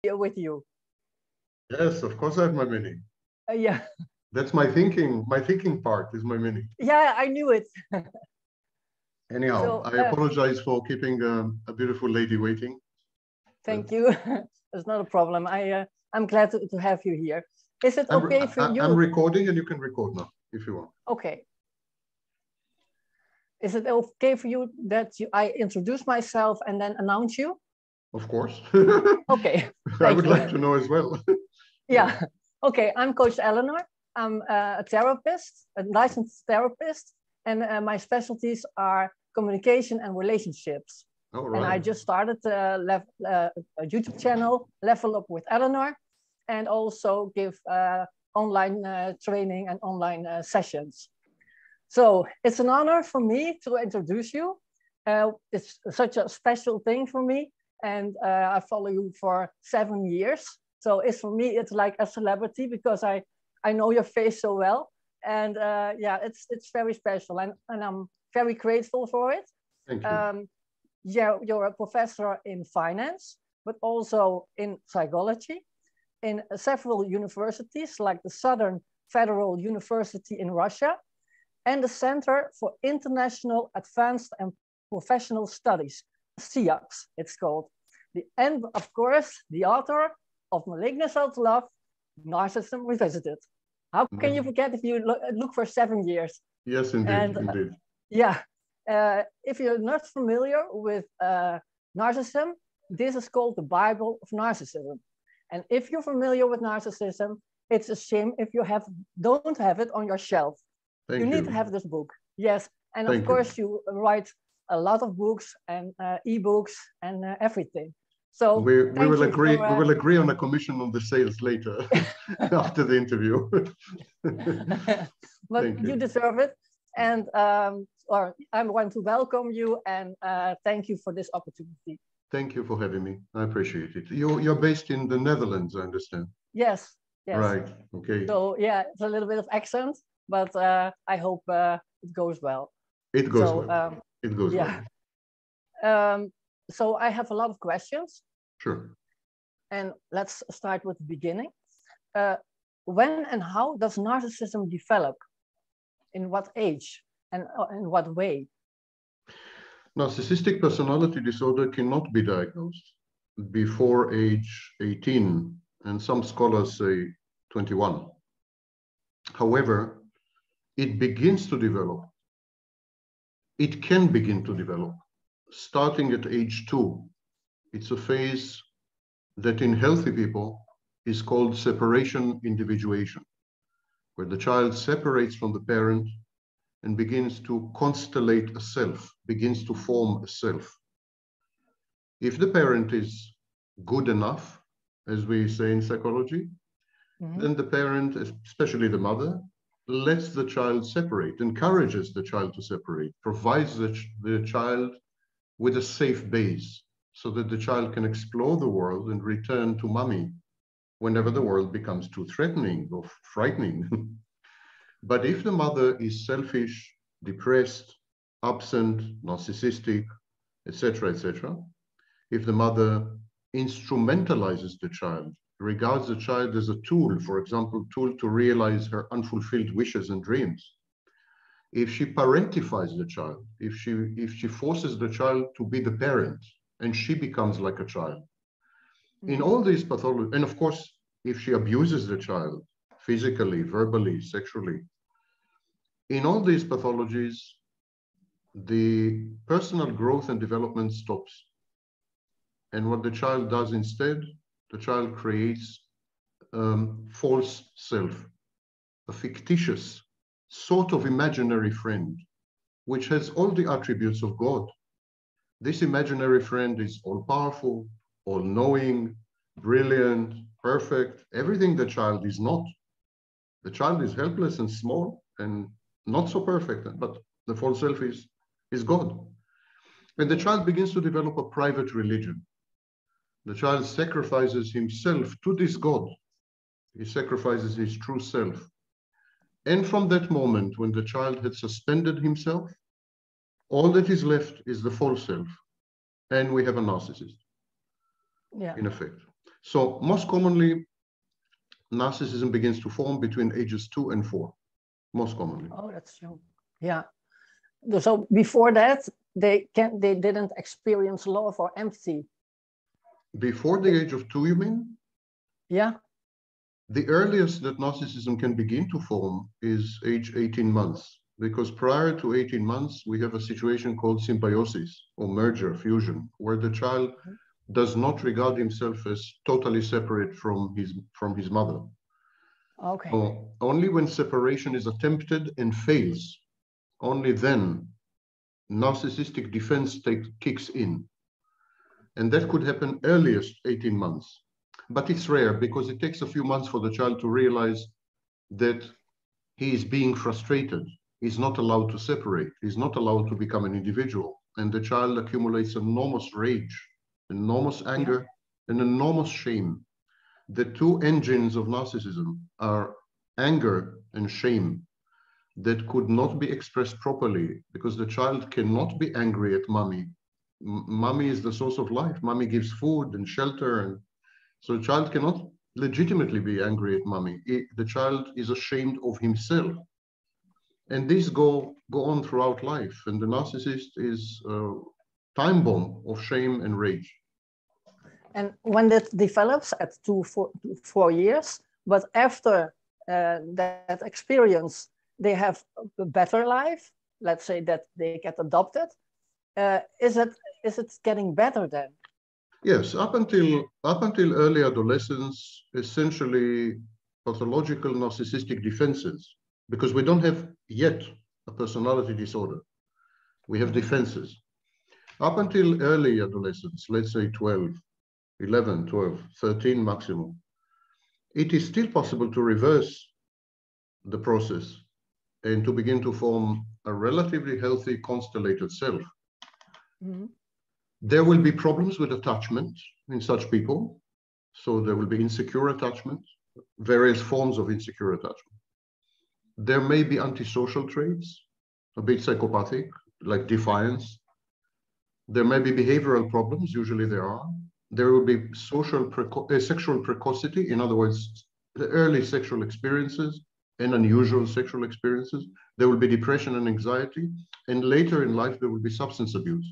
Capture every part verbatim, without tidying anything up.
with you. Yes, of course I have my mini. Uh, yeah. That's my thinking. My thinking part is my mini. Yeah, I knew it. Anyhow, So, I uh, apologize for keeping um, a beautiful lady waiting. Thank But you. It's not a problem. I uh, I'm glad to, to have you here. Is it I'm, okay for I, you? I'm recording and you can record now if you want. Okay. Is it okay for you that you, I introduce myself and then announce you? Of course. Okay. I would you. like to know as well. Yeah. Okay. I'm Coach Eleanor. I'm uh, a therapist, a licensed therapist, and uh, my specialties are communication and relationships. All right. And I just started uh, uh, a YouTube channel, Level Up with Eleanor, and also give uh, online uh, training and online uh, sessions. So it's an honor for me to introduce you. Uh, it's such a special thing for me. And uh, I follow you for seven years. So it's for me, it's like a celebrity because I, I know your face so well. And uh, yeah, it's, it's very special. And, and I'm very grateful for it. Thank you. Um, yeah, you're a professor in finance, but also in psychology in several universities like the Southern Federal University in Russia and the Center for International Advanced and Professional Studies, C I A X, it's called. The, and of course, the author of Malignant Self-Love, Narcissism Revisited. How can you forget if you look, look for seven years? Yes, indeed, and, indeed. Uh, yeah, uh, if you're not familiar with uh, narcissism, this is called the Bible of Narcissism. And if you're familiar with narcissism, it's a shame if you have don't have it on your shelf. Thank you you. need to have this book. Yes, and Thank of course you. you write a lot of books and uh, e-books and uh, everything. So we, we will agree. For, uh... we will agree on a commission on the sales later after the interview. But thank you. you deserve it, and um, or I want to welcome you and uh, thank you for this opportunity. Thank you for having me. I appreciate it. You you're based in the Netherlands, I understand. Yes. Yes. Right. Okay. So yeah, it's a little bit of accent, but uh, I hope uh, it goes well. It goes so, well. Um, it goes yeah. well. Um, so I have a lot of questions. Sure. And let's start with the beginning. Uh, when and how does narcissism develop? In what age and uh, in what way? Narcissistic personality disorder cannot be diagnosed before age eighteen, and some scholars say twenty-one. However, it begins to develop. It can begin to develop starting at age two. It's a phase that in healthy people is called separation individuation, where the child separates from the parent and begins to constellate a self, begins to form a self. If the parent is good enough, as we say in psychology, mm-hmm. then the parent, especially the mother, lets the child separate, encourages the child to separate, provides the, ch the child with a safe base so that the child can explore the world and return to mommy whenever the world becomes too threatening or frightening. But if the mother is selfish, depressed, absent, narcissistic, et cetera, et cetera, if the mother instrumentalizes the child, regards the child as a tool, for example, tool to realize her unfulfilled wishes and dreams, if she parentifies the child, if she, if she forces the child to be the parent and she becomes like a child, mm-hmm. in all these pathologies, and of course, if she abuses the child physically, verbally, sexually, in all these pathologies, the personal growth and development stops. And what the child does instead, the child creates um, false self, a fictitious sort of imaginary friend, which has all the attributes of God. This imaginary friend is all-powerful, all-knowing, brilliant, perfect, everything the child is not. The child is helpless and small and not so perfect, but the false self is, is God. And the child begins to develop a private religion. The child sacrifices himself to this God. He sacrifices his true self. And from that moment, when the child had suspended himself, all that is left is the false self. And we have a narcissist, yeah. in effect. So most commonly, narcissism begins to form between ages two and four, most commonly. Oh, that's young. Yeah. So before that, they can they didn't experience love or empathy. Before the age of two, you mean? Yeah. The earliest that narcissism can begin to form is age eighteen months, because prior to eighteen months, we have a situation called symbiosis or merger, fusion, where the child does not regard himself as totally separate from his, from his mother. Okay. So only when separation is attempted and fails, only then narcissistic defense take, kicks in. And that could happen earliest eighteen months. But it's rare because it takes a few months for the child to realize that he is being frustrated. He's not allowed to separate. He's not allowed to become an individual. And the child accumulates enormous rage, enormous anger, yeah. and enormous shame. The two engines of narcissism are anger and shame that could not be expressed properly because the child cannot be angry at mommy. M- mommy is the source of life. Mommy gives food and shelter, and so the child cannot legitimately be angry at mommy. It, the child is ashamed of himself. And these go, go on throughout life. And the narcissist is a time bomb of shame and rage. And when that develops at two, four, four years, but after uh, that experience, they have a better life, let's say that they get adopted, uh, is it, is it getting better then? Yes, up until, up until early adolescence, essentially pathological narcissistic defenses, because we don't have yet a personality disorder. We have defenses. Up until early adolescence, let's say twelve, eleven, twelve, thirteen maximum, it is still possible to reverse the process and to begin to form a relatively healthy constellated self. Mm-hmm. There will be problems with attachment in such people. So there will be insecure attachment, various forms of insecure attachment. There may be antisocial traits, a bit psychopathic, like defiance. There may be behavioral problems, usually there are. There will be social preco- uh, sexual precocity, in other words, the early sexual experiences and unusual sexual experiences. There will be depression and anxiety, and later in life, there will be substance abuse.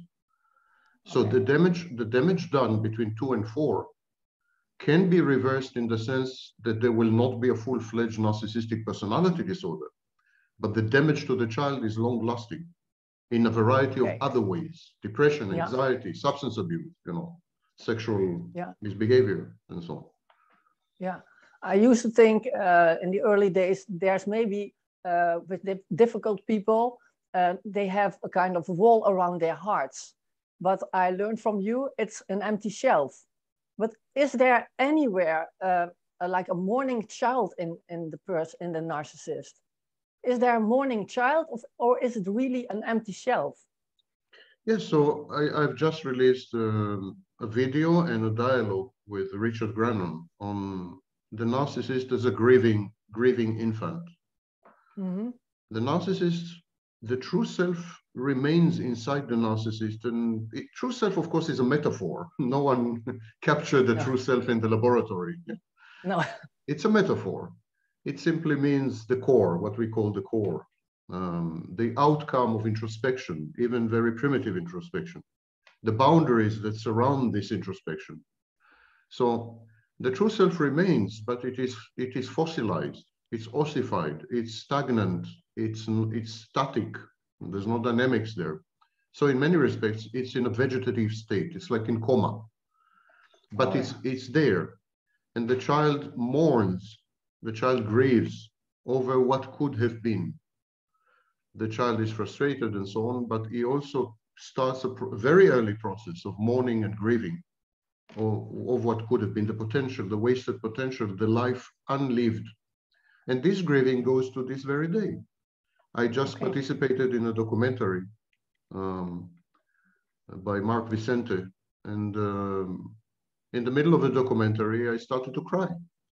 So okay. the damage, the damage done between two and four can be reversed in the sense that there will not be a full-fledged narcissistic personality disorder, but the damage to the child is long-lasting in a variety okay. of other ways: depression, yeah. anxiety, substance abuse, you know, sexual yeah. misbehavior, and so on. Yeah, I used to think uh, in the early days, there's maybe uh, with the difficult people, uh, they have a kind of wall around their hearts. But I learned from you, it's an empty shelf. But is there anywhere uh, like a mourning child in, in the person, in the narcissist? Is there a mourning child, of, or is it really an empty shelf? Yes, so I, I've just released um, a video and a dialogue with Richard Grannon on the narcissist as a grieving, grieving infant. Mm-hmm. The narcissist, the true self remains inside the narcissist, and it, true self, of course, is a metaphor. No one captured the no. true self in the laboratory. No, it's a metaphor. It simply means the core, what we call the core, um, the outcome of introspection, even very primitive introspection, the boundaries that surround this introspection. So the true self remains, but it is it is fossilized, it's ossified, it's stagnant, it's it's static. There's no dynamics there. So in many respects, it's in a vegetative state. It's like in coma, but oh, it's yeah. it's there, and the child mourns. The child grieves over what could have been. The child is frustrated and so on, but he also starts a pro- very early process of mourning and grieving of, of what could have been, the potential, the wasted potential, the life unlived. And this grieving goes to this very day. I just okay. participated in a documentary um, by Mark Vicente, and um, in the middle of the documentary, I started to cry.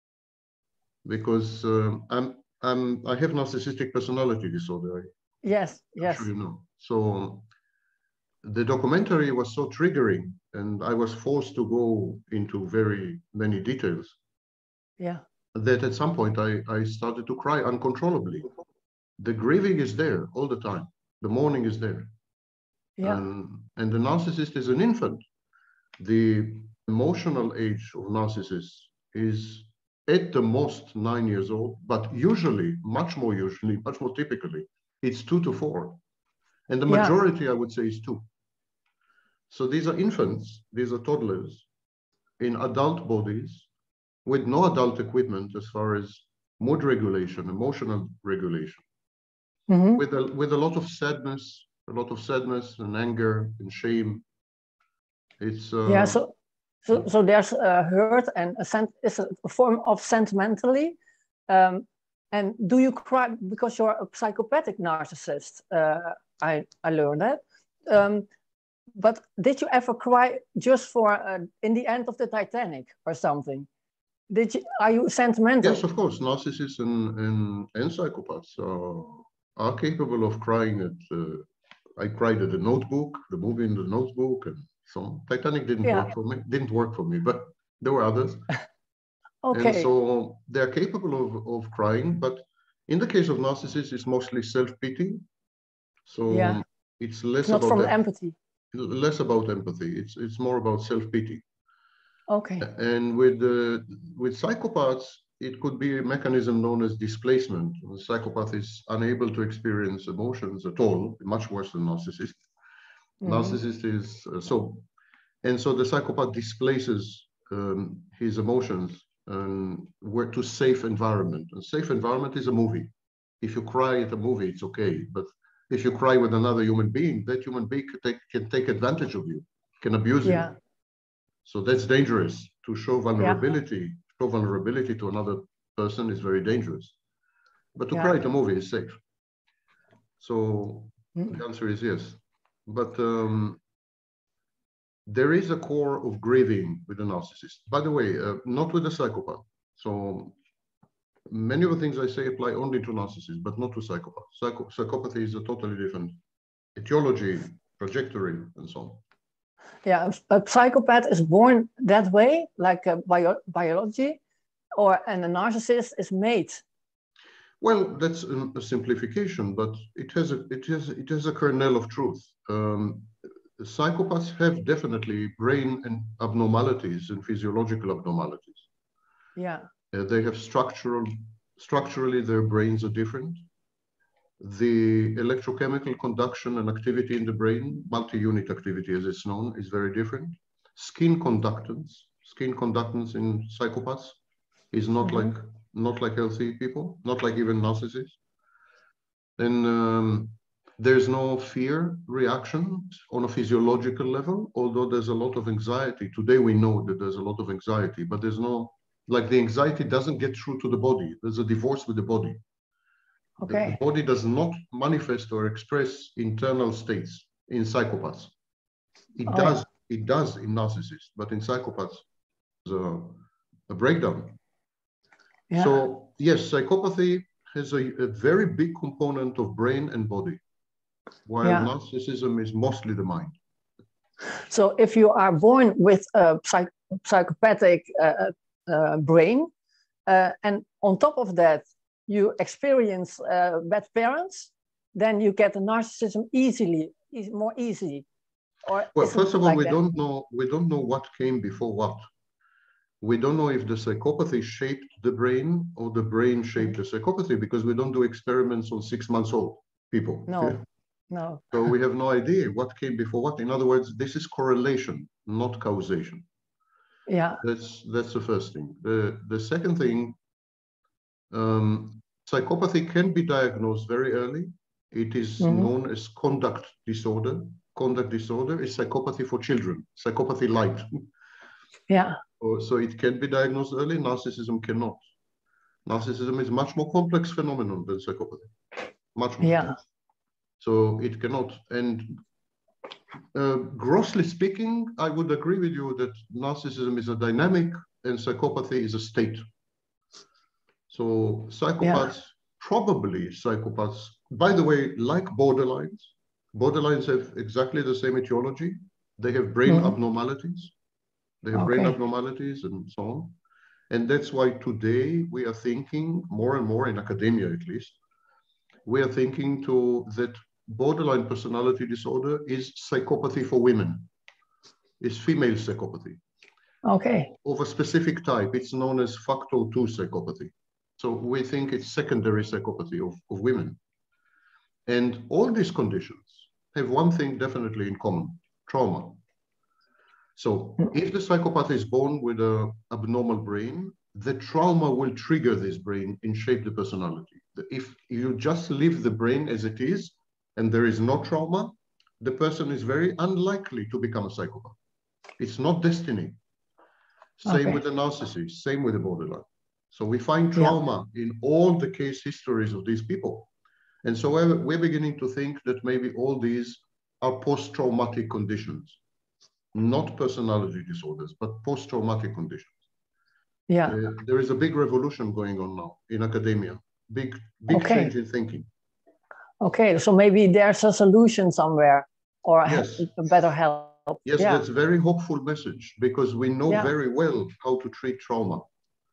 Because um, I'm, I'm, I have narcissistic personality disorder. Yes, yes. I'm sure you know. So the documentary was so triggering, and I was forced to go into very many details. Yeah. That at some point I, I started to cry uncontrollably. The grieving is there all the time. The mourning is there. Yeah. And, and the narcissist is an infant. The emotional age of narcissists is at the most nine years old, but usually, much more usually, much more typically, it's two to four. And the majority, yeah. I would say, is two. So these are infants, these are toddlers in adult bodies with no adult equipment as far as mood regulation, emotional regulation, mm-hmm. with, a, with a lot of sadness, a lot of sadness and anger and shame. It's uh, yeah. So, so, so there's a hurt and a sent is a form of sentimentally. Um, and do you cry because you're a psychopathic narcissist? Uh, I I learned that. Um, but did you ever cry just for uh, in the end of the Titanic or something? Did you? Are you sentimental? Yes, of course. Narcissists and and, and psychopaths are, are capable of crying at. Uh, I cried at The Notebook, the movie in The Notebook, and so on. Titanic didn't yeah. work for me. Didn't work for me, but there were others. Okay. And so they are capable of of crying, but in the case of narcissists, it's mostly self-pity. So yeah. it's less it's not about from em empathy. Less about empathy. It's it's more about self-pity. Okay. And with uh, with psychopaths, it could be a mechanism known as displacement. The psychopath is unable to experience emotions at all, much worse than narcissist. Mm-hmm. Narcissist is uh, so, and so the psychopath displaces um, his emotions and where to safe environment. A safe environment is a movie. If you cry at a movie, it's okay, but if you cry with another human being, that human being can take, can take advantage of you, can abuse yeah. you. So that's dangerous. To show vulnerability, yeah. show vulnerability to another person is very dangerous. But to yeah. cry at a movie is safe. So mm. the answer is yes. But um, there is a core of grieving with a narcissist. By the way, uh, not with a psychopath. So many of the things I say apply only to narcissists, but not to psychopaths. Psycho psychopathy is a totally different etiology, trajectory, and so on. Yeah, a psychopath is born that way, like a bio biology, or and a narcissist is made. Well, that's a, a simplification, but it has a it has it has a kernel of truth. Um, psychopaths have definitely brain and abnormalities and physiological abnormalities. Yeah, uh, they have structural structurally their brains are different. The electrochemical conduction and activity in the brain, multi-unit activity as it's known, is very different. Skin conductance, skin conductance in psychopaths is not mm-hmm. like not like healthy people, not like even narcissists. Then um, there's no fear reaction on a physiological level, although there's a lot of anxiety. Today we know that there's a lot of anxiety, but there's no, like the anxiety doesn't get through to the body. There's a divorce with the body. Okay. The, the body does not manifest or express internal states in psychopaths. It oh, does, yeah. it does in narcissists, but in psychopaths, there's a, a breakdown. Yeah. So yes, psychopathy has a, a very big component of brain and body, while yeah. narcissism is mostly the mind. So if you are born with a psych psychopathic uh, uh, brain, uh, and on top of that, you experience uh, bad parents, then you get a narcissism easily, e more easily. Or well, first of all, like we that? don't know we don't know what came before what. We don't know if the psychopathy shaped the brain or the brain shaped the psychopathy, because we don't do experiments on six months old people. No, yeah? no. So we have no idea what came before what. In other words, this is correlation, not causation. Yeah. That's that's the first thing. The the second thing, um, psychopathy can be diagnosed very early. It is mm-hmm. known as conduct disorder. Conduct disorder is psychopathy for children, psychopathy light. Yeah. So it can be diagnosed early. Narcissism cannot. Narcissism is much more complex phenomenon than psychopathy. Much more. Yeah. So it cannot. And uh, grossly speaking, I would agree with you that narcissism is a dynamic and psychopathy is a state. So psychopaths, yeah. probably psychopaths, by the way, like borderlines, Borderlines have exactly the same etiology. They have brain mm-hmm. abnormalities. They have okay. brain abnormalities and so on. And that's why today we are thinking more and more in academia, at least, we are thinking to that borderline personality disorder is psychopathy for women. It's female psychopathy. Okay. Of a specific type. It's known as factor two psychopathy. So we think it's secondary psychopathy of, of women. And all these conditions have one thing definitely in common, trauma. So if the psychopath is born with an abnormal brain, the trauma will trigger this brain and shape the personality. If you just leave the brain as it is, and there is no trauma, the person is very unlikely to become a psychopath. It's not destiny. Same okay. with the narcissist, same with the borderline. So we find trauma yeah. in all the case histories of these people. And so we're, we're beginning to think that maybe all these are post-traumatic conditions, not personality disorders, but post-traumatic conditions. Yeah. Uh, there is a big revolution going on now in academia, big, big okay. change in thinking. Okay, so maybe there's a solution somewhere or yes. a better help. Yes, yeah. that's a very hopeful message because we know yeah. very well how to treat trauma.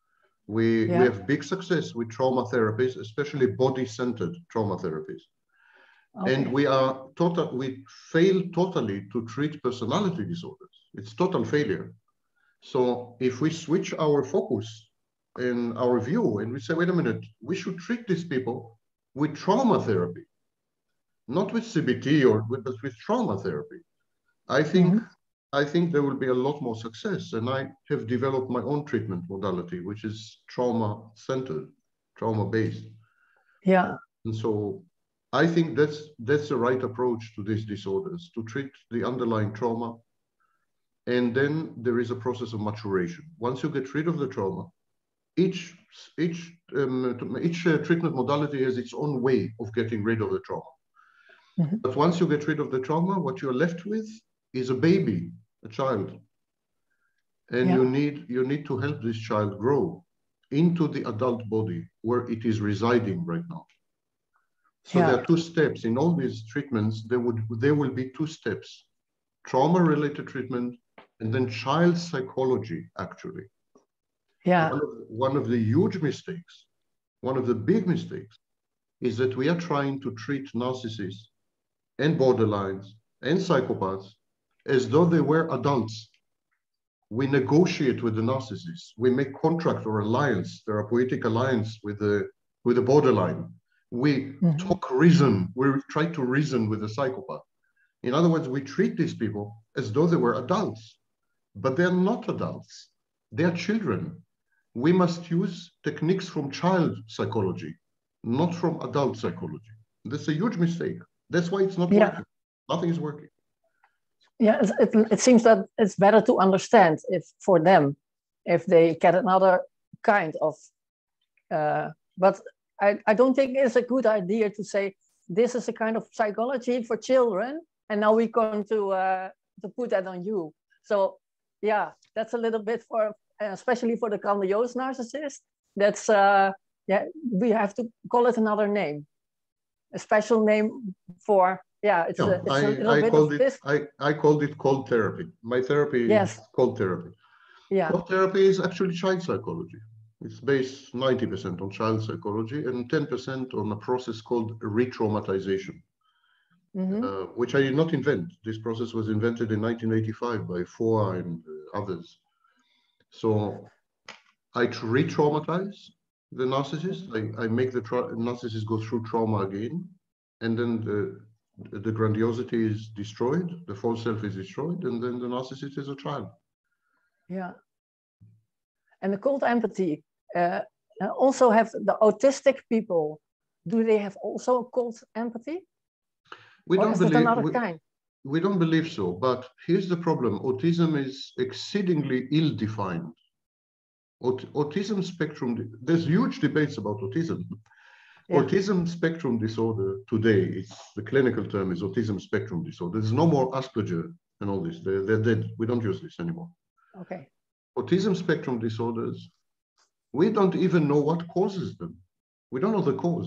We, yeah. we have big success with trauma therapies, especially body-centered trauma therapies. Okay. And we are total, we fail totally to treat personality disorders. It's total failure. So if we switch our focus and our view and we say, wait a minute, we should treat these people with trauma therapy, not with C B T or with, but with trauma therapy. I think, mm-hmm. I think there will be a lot more success. And I have developed my own treatment modality, which is trauma-centered, trauma-based. Yeah. And so I think that's, that's the right approach to these disorders, to treat the underlying trauma. And then there is a process of maturation. Once you get rid of the trauma, each, each, um, each uh, treatment modality has its own way of getting rid of the trauma. Mm-hmm. But once you get rid of the trauma, what you're left with is a baby, a child. And yeah. you need, you need to help this child grow into the adult body where it is residing right now. So yeah. there are two steps. In all these treatments, there, would, there will be two steps. Trauma-related treatment and then child psychology, actually. Yeah. One of, one of the huge mistakes, one of the big mistakes, is that we are trying to treat narcissists and borderlines and psychopaths as though they were adults. We negotiate with the narcissists. We make contract or alliance, therapeutic alliance with the, with the borderline. We mm-hmm. talk reason. We try to reason with the psychopath. In other words, we treat these people as though they were adults, but they're not adults. They're children. We must use techniques from child psychology, not from adult psychology. That's a huge mistake. That's why it's not yeah. working. Nothing is working. Yeah, it, it, it seems that it's better to understand if for them, if they get another kind of, uh, but I, I don't think it's a good idea to say, this is a kind of psychology for children, and now we're going to, uh, to put that on you. So yeah, that's a little bit for, especially for the grandiose narcissist, that's, uh, yeah, we have to call it another name, a special name for, yeah, it's, no, a, it's I, a little I bit called of it, this. I, I called it cold therapy. My therapy yes. is cold therapy. Yeah. Cold therapy is actually child psychology. It's based ninety percent on child psychology and ten percent on a process called re-traumatization, mm-hmm. uh, which I did not invent. This process was invented in nineteen eighty-five by Foa and uh, others. So I re-traumatize the narcissist. I, I make the narcissist go through trauma again, and then the the grandiosity is destroyed, the false self is destroyed, and then the narcissist is a child. Yeah. And the cold empathy, uh, also have the autistic people, do they have also cold empathy? We or don't is believe, it another we, kind? We don't believe so, but here's the problem. Autism is exceedingly ill-defined. Aut autism spectrum, there's huge debates about autism. Yeah. Autism spectrum disorder today, it's, the clinical term is autism spectrum disorder. There's no more Asperger and all this. They're, they're dead. We don't use this anymore. Okay. Autism spectrum disorders, we don't even know what causes them. We don't know the cause.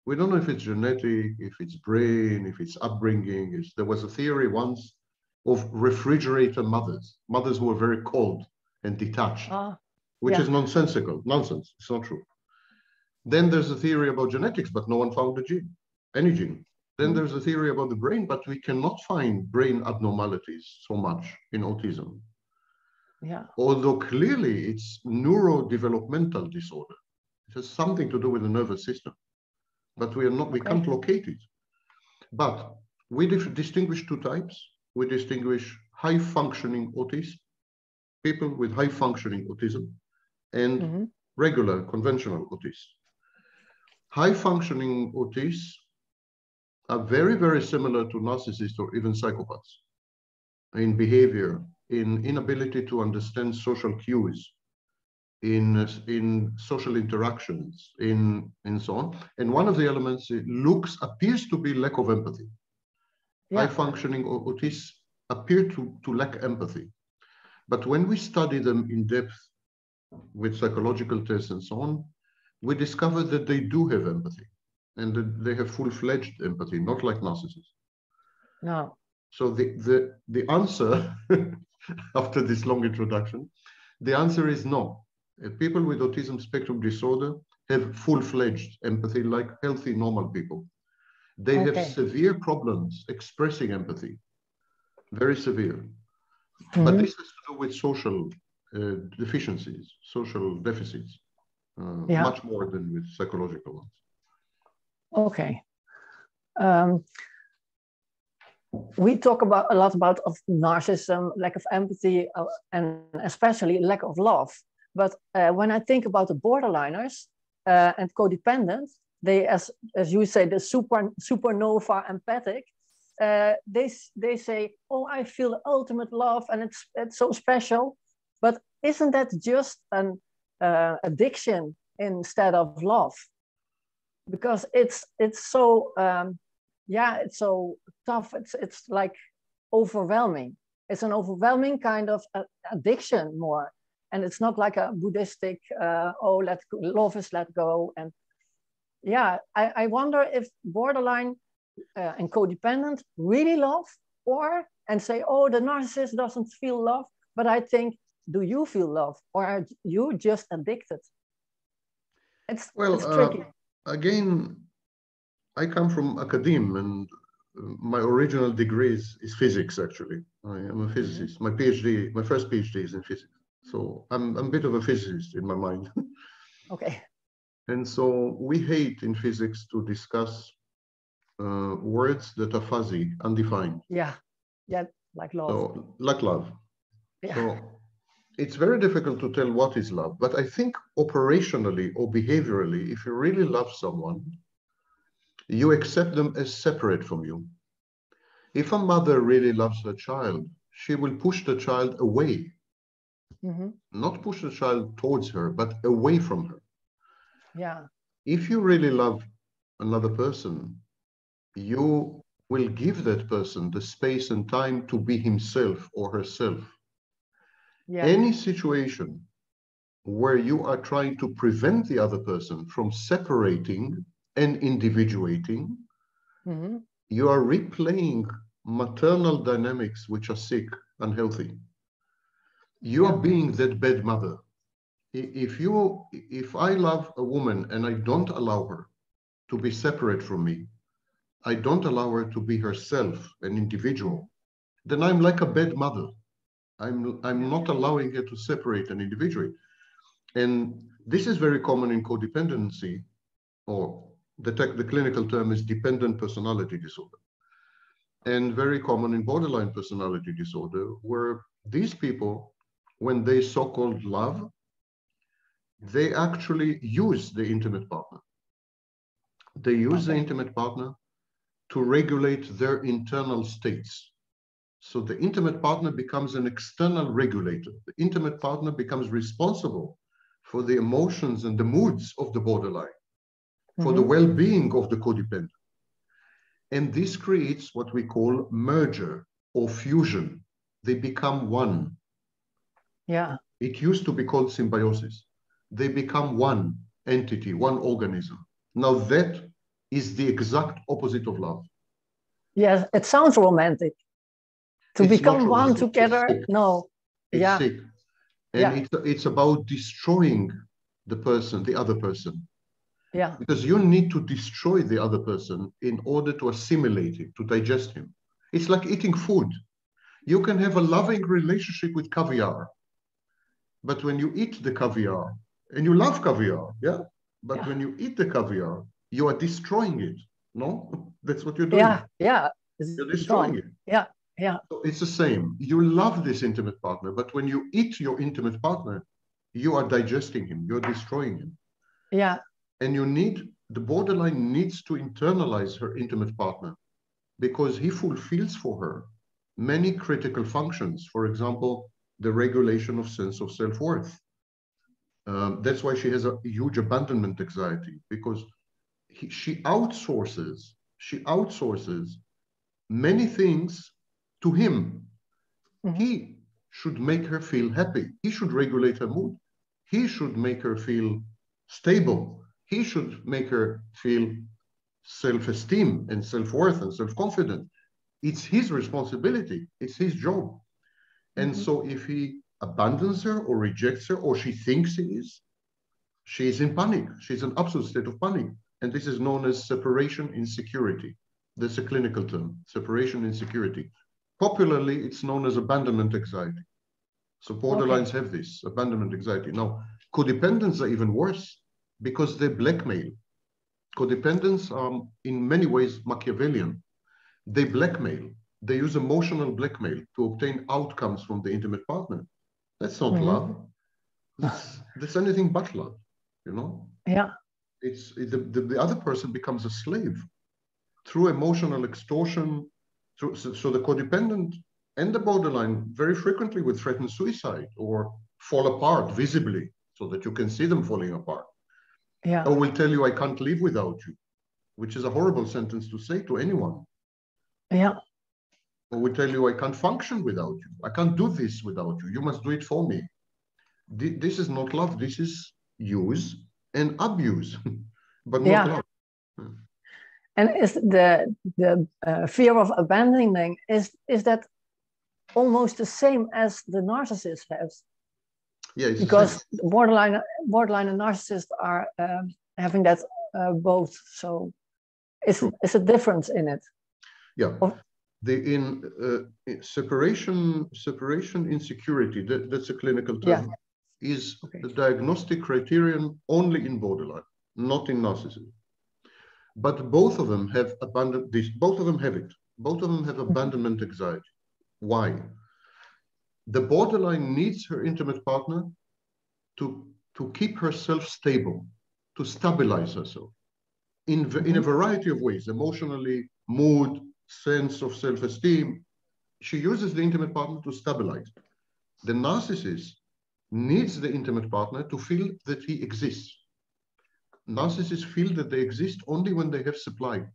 We don't know if it's genetic, if it's brain, if it's upbringing. It's, there was a theory once of refrigerator mothers, mothers who were very cold and detached, uh, which yeah. is nonsensical, nonsense. It's not true. Then there's a theory about genetics, but no one found a gene, any gene. Then mm-hmm. there's a theory about the brain, but we cannot find brain abnormalities so much in autism. Yeah. Although clearly it's neurodevelopmental disorder. It has something to do with the nervous system, but we are not, we okay. can't locate it. But we distinguish two types. We distinguish high functioning autism, people with high functioning autism, and mm-hmm. regular conventional autism. High functioning autists are very, very similar to narcissists or even psychopaths in behavior, in inability to understand social cues, in, in social interactions, in, and so on. And one of the elements it looks, appears to be lack of empathy. Yeah. High functioning autists appear to, to lack empathy. But when we study them in depth with psychological tests and so on, we discover that they do have empathy and that they have full-fledged empathy, not like narcissists. No. So the, the, the answer, after this long introduction, the answer is no. People with autism spectrum disorder have full-fledged empathy like healthy, normal people. They okay. have severe problems expressing empathy, very severe. Mm-hmm. But this has to do with social uh, deficiencies, social deficits, uh, yeah. much more than with psychological ones. Okay. Um, we talk about a lot about of narcissism, lack of empathy, uh, and especially lack of love. But uh, when I think about the borderliners uh, and codependent, they, as as you say, the super supernova empathic. Uh, they they say, "Oh, I feel the ultimate love, and it's it's so special." But isn't that just an uh, addiction instead of love? Because it's it's so um, yeah, it's so tough. It's it's like overwhelming. It's an overwhelming kind of uh, addiction more, and it's not like a Buddhistic uh, oh, let love is let go. And yeah, I, I wonder if borderline uh, and codependent really love, or and say, oh, the narcissist doesn't feel love. But I think, do you feel love, or are you just addicted? It's well, it's tricky. Uh... Again, I come from academia, and my original degree is, is physics, actually. I am a physicist. My PhD, my first PhD is in physics. So I'm, I'm a bit of a physicist in my mind. Okay. And so we hate in physics to discuss uh, words that are fuzzy, undefined. Yeah, yeah, like love. So, like love. Yeah. So it's very difficult to tell what is love, but I think operationally or behaviorally, if you really love someone, you accept them as separate from you. If a mother really loves her child, she will push the child away. Mm-hmm. Not push the child towards her, but away from her. Yeah. If you really love another person, you will give that person the space and time to be himself or herself. Yeah. Any situation where you are trying to prevent the other person from separating and individuating, mm-hmm. you are replaying maternal dynamics which are sick, unhealthy. You yeah. are being that bad mother. If you, if I love a woman and I don't allow her to be separate from me, I don't allow her to be herself, an individual, then I'm like a bad mother. I'm, I'm not allowing her to separate an individual. And this is very common in codependency, or the, tech, the clinical term is dependent personality disorder. And very common in borderline personality disorder, where these people, when they so-called love, they actually use the intimate partner. They use okay. the intimate partner to regulate their internal states. So the intimate partner becomes an external regulator. The intimate partner becomes responsible for the emotions and the moods of the borderline, mm-hmm. for the well-being of the codependent. And this creates what we call merger or fusion. They become one. Yeah. It used to be called symbiosis. They become one entity, one organism. Now that is the exact opposite of love. Yes, it sounds romantic. To It's become not one romantic, together, it's sick. no. It's Yeah, sick. And yeah, it's, it's about destroying the person, the other person. yeah, Because you need to destroy the other person in order to assimilate him, to digest him. It's like eating food. You can have a loving relationship with caviar, but when you eat the caviar, and you love caviar, yeah? But yeah, when you eat the caviar, you are destroying it. No? That's what you're doing. yeah, yeah. It's You're destroying gone. it. Yeah, yeah, So it's the same. You love this intimate partner, but when you eat your intimate partner, you are digesting him, you're destroying him. yeah. And you need, the borderline needs to internalize her intimate partner because he fulfills for her many critical functions. For example, the regulation of sense of self-worth. Um, that's why she has a huge abandonment anxiety, because he, she outsources, she outsources many things to him. Mhm. He should make her feel happy. He should regulate her mood. He should make her feel stable. He should make her feel self-esteem and self-worth and self-confidence. It's his responsibility. It's his job. And Mhm. so if he abandons her or rejects her, or she thinks he is, she is in panic. She's in an absolute state of panic. And this is known as separation insecurity. That's a clinical term, separation insecurity. Popularly, it's known as abandonment anxiety. So borderlines Okay. have this, abandonment anxiety. Now, codependents are even worse because they blackmail. Codependents are in many ways Machiavellian. They blackmail. They use emotional blackmail to obtain outcomes from the intimate partner. That's not Mhm. love. That's, that's anything but love, you know? Yeah, It's it, the, the, the other person becomes a slave through emotional extortion. Through, so, so the codependent and the borderline very frequently would threaten suicide or fall apart visibly so that you can see them falling apart. yeah, Or will tell you, I can't live without you, which is a horrible sentence to say to anyone. yeah, Or will tell you, I can't function without you. I can't do this without you. You must do it for me. This is not love. This is use and abuse, but not yeah. love. And is the the uh, fear of abandoning, is is that almost the same as the narcissist has? Yeah, it's the same. Because borderline borderline and narcissist are um, having that uh, both. So it's True. it's a difference in it. Yeah. Of, The in, uh, in separation separation insecurity, that, that's a clinical term, yeah. is Okay. a diagnostic criterion only in borderline, not in narcissism. But both of them have abandoned this, both of them have it. Both of them have abandonment anxiety. Why? The borderline needs her intimate partner to, to keep herself stable, to stabilize herself in, Mm-hmm. in a variety of ways, emotionally, mood, sense of self-esteem. She uses the intimate partner to stabilize. The narcissist needs the intimate partner to feel that he exists. Narcissists feel that they exist only when they have supply.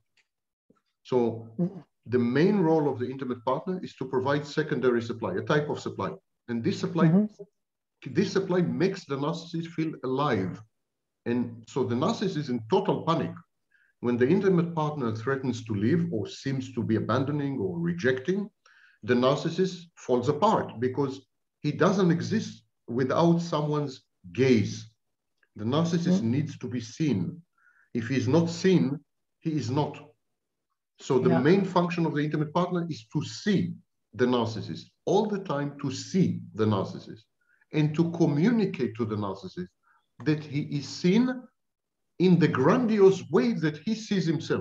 So the main role of the intimate partner is to provide secondary supply, a type of supply. And this supply, mm-hmm. this supply makes the narcissist feel alive. And so the narcissist is in total panic. When the intimate partner threatens to leave or seems to be abandoning or rejecting, the narcissist falls apart because he doesn't exist without someone's gaze. The narcissist mm-hmm. needs to be seen. If he's not seen, he is not. So the yeah. main function of the intimate partner is to see the narcissist, all the time to see the narcissist and to communicate to the narcissist that he is seen in the grandiose way that he sees himself.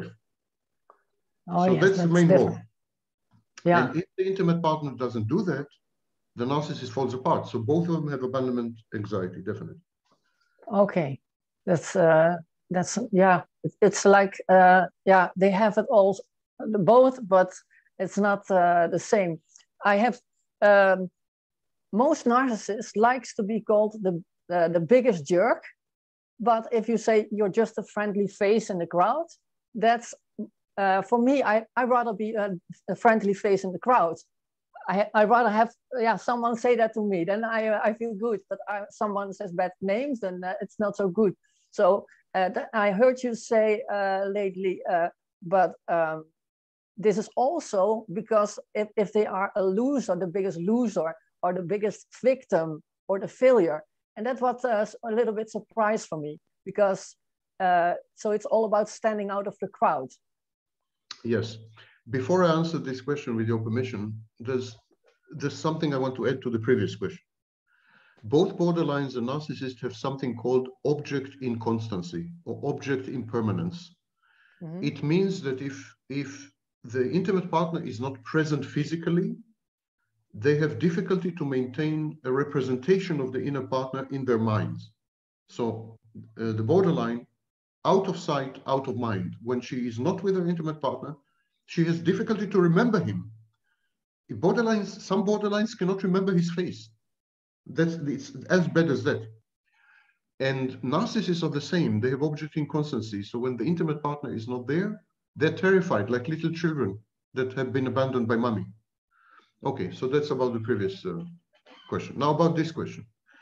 Oh, so yes, that's, that's the main different. Role. Yeah. And if the intimate partner doesn't do that, the narcissist falls apart. So both of them have abandonment anxiety, definitely. Okay, that's uh, that's yeah. It's like uh, yeah, they have it all, both, but it's not uh, the same. I have um, most narcissists likes to be called the uh, the biggest jerk, but if you say you're just a friendly face in the crowd, that's uh, for me. I I rather be a, a friendly face in the crowd. I, I rather have yeah someone say that to me, then I I feel good. But I, someone says bad names, then uh, it's not so good. So uh, I heard you say uh, lately, uh, but um, this is also because if, if they are a loser, the biggest loser, or the biggest victim, or the failure, and that was uh, a little bit surprise for me, because uh, so it's all about standing out of the crowd. Yes. Before I answer this question, with your permission, there's there's something I want to add to the previous question. Both borderlines and narcissists have something called object inconstancy or object impermanence. Mm-hmm. It means that if if the intimate partner is not present physically, they have difficulty to maintain a representation of the inner partner in their minds. So uh, the borderline, out of sight, out of mind. When she is not with her intimate partner, she has difficulty to remember him. If borderlines, some borderlines cannot remember his face. That's it's as bad as that. And narcissists are the same. They have object inconstancy. So when the intimate partner is not there, they're terrified, like little children that have been abandoned by mommy. Okay, so that's about the previous uh, question. Now about this question.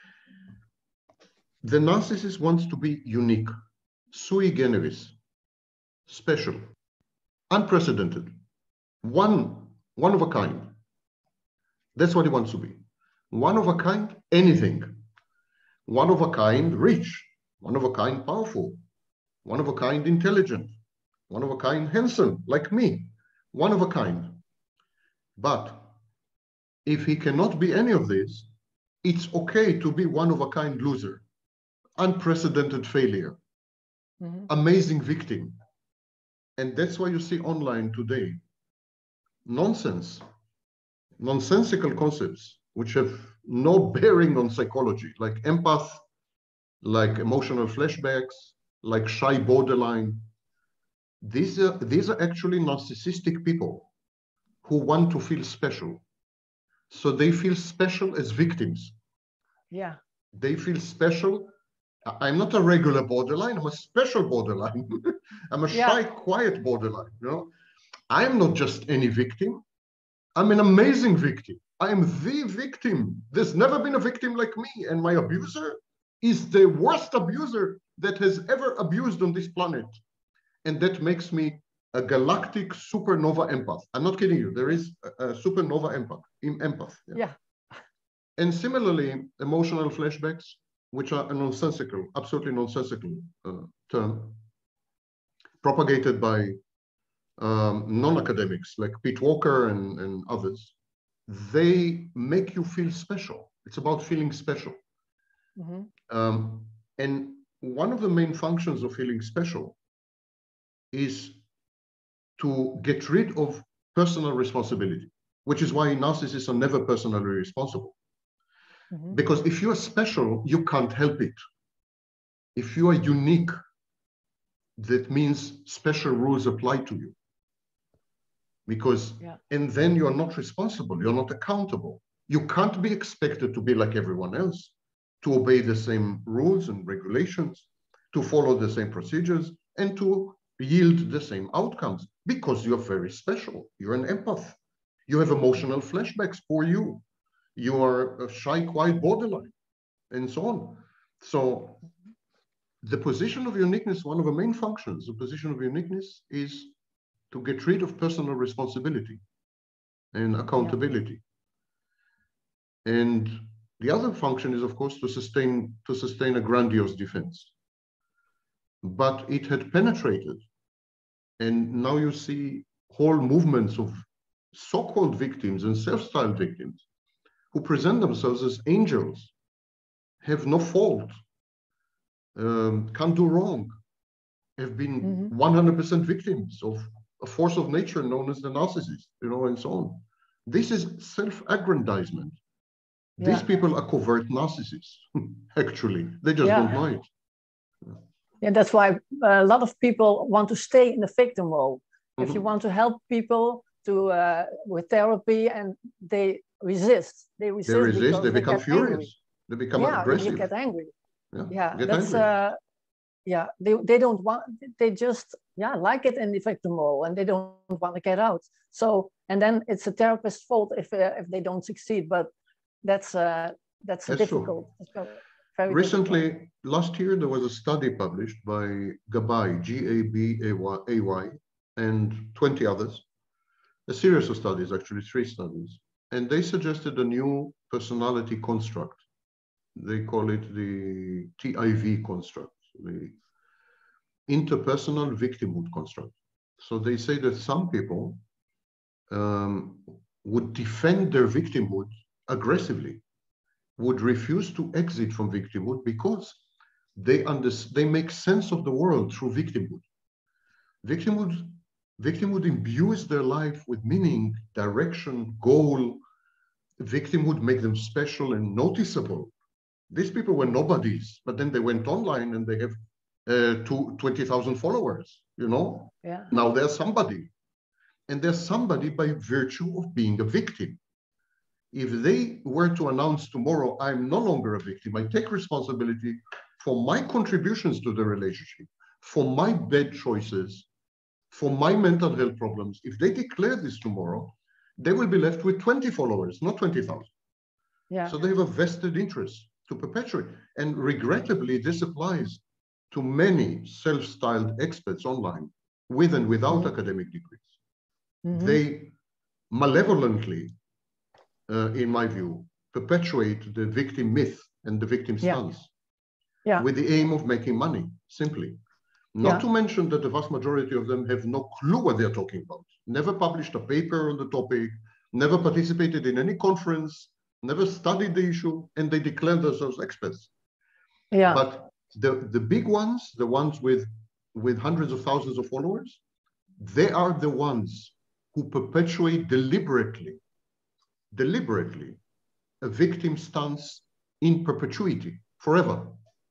The narcissist wants to be unique, sui generis, special, unprecedented, one, one of a kind. That's what he wants to be. One of a kind, anything. One of a kind, rich. One of a kind, powerful. One of a kind, intelligent. One of a kind, handsome, like me. One of a kind. But if he cannot be any of these, it's okay to be one of a kind loser, unprecedented failure, mm-hmm. amazing victim. And that's why you see online today nonsense, nonsensical concepts which have no bearing on psychology, like empath, like emotional flashbacks, like shy borderline. These are, these are actually narcissistic people who want to feel special. So they feel special as victims. Yeah. They feel special. I'm not a regular borderline, I'm a special borderline. I'm a shy, yeah. quiet borderline. You know, I'm not just any victim. I'm an amazing victim. I am the victim. There's never been a victim like me. And my abuser is the worst abuser that has ever abused on this planet. And that makes me a galactic supernova empath. I'm not kidding you. There is a, a supernova empath. empath yeah. yeah. And similarly, emotional flashbacks, which are a nonsensical, absolutely nonsensical uh, term, propagated by um, non-academics like Pete Walker and, and others, they make you feel special. It's about feeling special. Mm-hmm. Um, and one of the main functions of feeling special is to get rid of personal responsibility, which is why narcissists are never personally responsible. Mm-hmm. Because if you are special, you can't help it. If you are unique, that means special rules apply to you. Because, yeah. and then you're not responsible, you're not accountable. You can't be expected to be like everyone else, to obey the same rules and regulations, to follow the same procedures, and to yield the same outcomes, because you're very special. You're an empath. You have emotional flashbacks for you. You are a shy, quiet borderline, and so on. So the position of uniqueness, one of the main functions, the position of uniqueness is to get rid of personal responsibility and accountability. Yeah. And the other function is, of course, to sustain, to sustain a grandiose defense. But it had penetrated. And now you see whole movements of so-called victims and self-styled victims who present themselves as angels, have no fault, um, can't do wrong, have been mm-hmm. one hundred percent victims of a force of nature known as the narcissist, you know, and so on. This is self-aggrandizement. Yeah. These people are covert narcissists, actually. They just yeah. don't know it. Yeah, that's why a lot of people want to stay in the victim role. Mm-hmm. If you want to help people to uh, with therapy, and they resist, they resist. They resist. They, they become furious. Angry. They become yeah, aggressive. They get angry. Yeah, yeah get that's angry. Uh, yeah. They they don't want. They just yeah like it in the victim role, and they don't want to get out. So and then it's a therapist's fault if uh, if they don't succeed. But that's uh, that's, that's difficult. True. very recently, difficult. last year, there was a study published by Gabay, G A B A Y, and twenty others, a series of studies, actually three studies, and they suggested a new personality construct. They call it the T I V construct, the interpersonal victimhood construct. So they say that some people um, would defend their victimhood aggressively, would refuse to exit from victimhood because they, under, they make sense of the world through victimhood. Victimhood, victimhood imbues their life with meaning, direction, goal. Victimhood make them special and noticeable. These people were nobodies, but then they went online and they have uh, two, twenty thousand followers, you know? Yeah. Now they're somebody. And they're somebody by virtue of being a victim. If they were to announce tomorrow, I'm no longer a victim, I take responsibility for my contributions to the relationship, for my bad choices, for my mental health problems, if they declare this tomorrow, they will be left with twenty followers, not twenty thousand. Yeah. So they have a vested interest to perpetuate. And regrettably, this applies to many self-styled experts online, with and without mm-hmm. academic degrees. Mm-hmm. They malevolently, uh, in my view, perpetuate the victim myth and the victim stance yeah. Yeah. with the aim of making money, simply. Not yeah. to mention that the vast majority of them have no clue what they're talking about, never published a paper on the topic, never participated in any conference, never studied the issue, and they declare themselves experts. Yeah. But the, the big ones, the ones with, with hundreds of thousands of followers, they are the ones who perpetuate deliberately, deliberately, a victim stance in perpetuity, forever.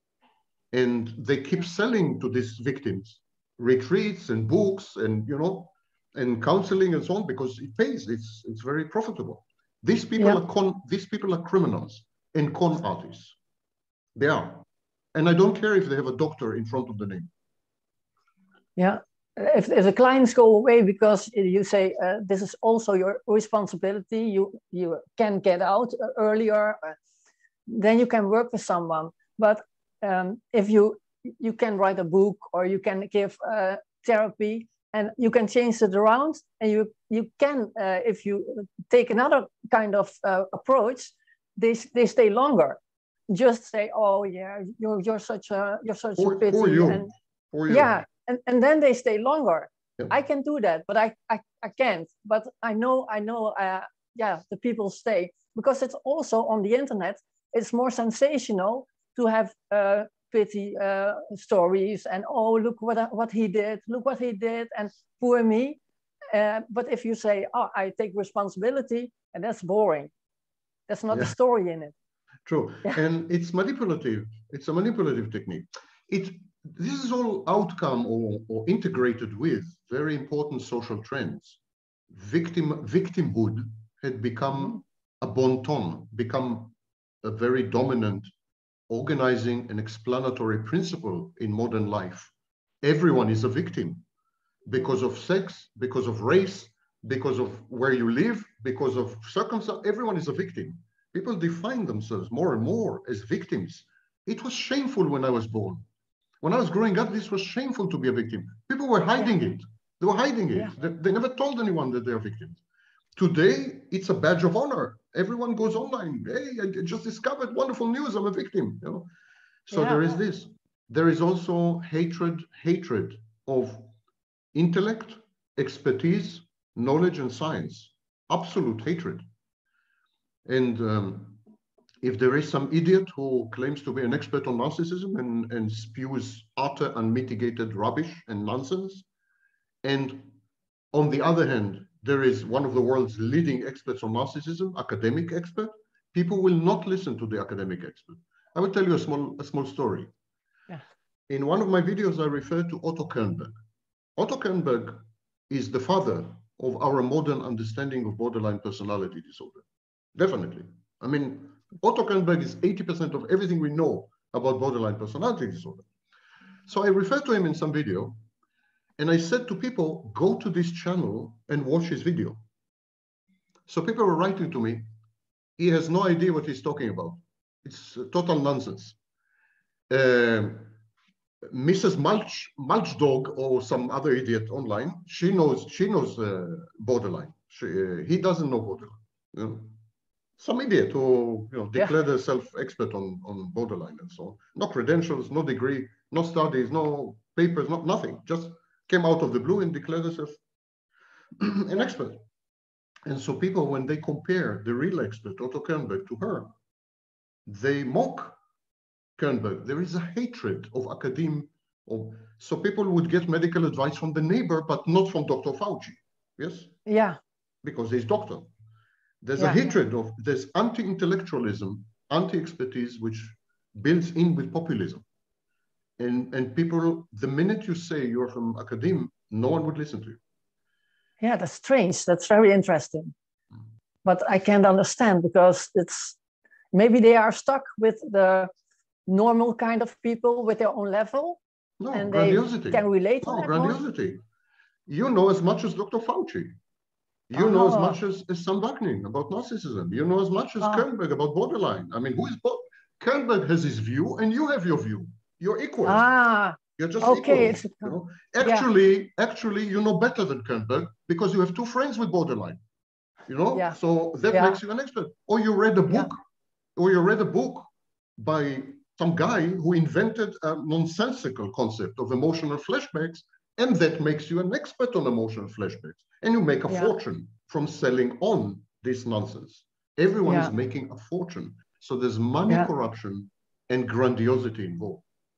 And they keep selling to these victims retreats and books and, you know, and counseling and so on, because it pays, it's, it's very profitable. These people, yeah. are con, these people are criminals and con artists. They are. And I don't care if they have a doctor in front of the name. Yeah. If, if the clients go away because you say uh, this is also your responsibility, you, you can get out earlier, uh, then you can work with someone. But um, if you you can write a book or you can give uh, therapy and you can change it around, and you you can uh, if you take another kind of uh, approach, they they stay longer. Just say, oh yeah, you're you're such a you're such for, a pity, for you. and for you. yeah. And, and then they stay longer. Yeah. I can do that, but I, I, I can't. But I know, I know, uh, yeah, the people stay. Because it's also on the internet, it's more sensational to have uh, pity uh, stories and, oh, look what, what he did, look what he did, and poor me. Uh, but if you say, oh, I take responsibility, and that's boring. That's not yeah. the story in it. True. Yeah. And it's manipulative. It's a manipulative technique. It This is all outcome or, or integrated with very important social trends. Victim, victimhood had become a bon ton, become a very dominant organizing and explanatory principle in modern life. Everyone is a victim because of sex, because of race, because of where you live, because of circumstance. Everyone is a victim. People define themselves more and more as victims. It was shameful when I was born. When I was growing up, this was shameful to be a victim. People were hiding yeah. it. They were hiding it. Yeah. They, they never told anyone that they're victims. Today, it's a badge of honor. Everyone goes online. Hey, I just discovered wonderful news. I'm a victim. You know? So yeah. there is this. There is also hatred, hatred of intellect, expertise, knowledge, and science. Absolute hatred. And um, if there is some idiot who claims to be an expert on narcissism and, and spews utter unmitigated rubbish and nonsense, and on the other hand, there is one of the world's leading experts on narcissism, academic expert, people will not listen to the academic expert. I will tell you a small, a small story. Yeah. In one of my videos, I refer to Otto Kernberg. Otto Kernberg is the father of our modern understanding of borderline personality disorder. Definitely. I mean, Otto Kernberg is eighty percent of everything we know about borderline personality disorder. So I referred to him in some video, and I said to people, go to this channel and watch his video. So people were writing to me, he has no idea what he's talking about. It's total nonsense. Um, Missus Mulch, Mulch Dog or some other idiot online, she knows, she knows uh, borderline. She, uh, he doesn't know borderline. You know? Some idiot who you know declared yeah. herself expert on, on borderline and so on. No credentials, no degree, no studies, no papers, not nothing. Just came out of the blue and declared herself an yeah. expert. And so people, when they compare the real expert, Otto Kernberg, to her, they mock Kernberg. There is a hatred of academia. Of, so people would get medical advice from the neighbor, but not from Doctor Fauci. Yes? Yeah. Because he's doctor. There's yeah. a hatred of, there's anti-intellectualism, anti-expertise, which builds in with populism. And, and people, the minute you say you're from academia, no one would listen to you. Yeah, that's strange. That's very interesting. But I can't understand because it's, maybe they are stuck with the normal kind of people with their own level. No, and grandiosity. They can relate to no, that grandiosity. more. You know as much as Doctor Fauci. You oh. know as much as, as Sam Vaknin about narcissism. You know as much as oh. Kernberg about borderline. I mean, who is bo Kernberg has his view and you have your view. You're equal. Ah, You're just okay. equal. You know? Actually, yeah. actually, you know better than Kernberg because you have two friends with borderline. You know, yeah. so that yeah. makes you an expert. Or you read a book, yeah. or you read a book by some guy who invented a nonsensical concept of emotional flashbacks, and that makes you an expert on emotional flashbacks. And you make a yeah. fortune from selling on this nonsense. Everyone yeah. is making a fortune. So there's money yeah. corruption and grandiosity involved.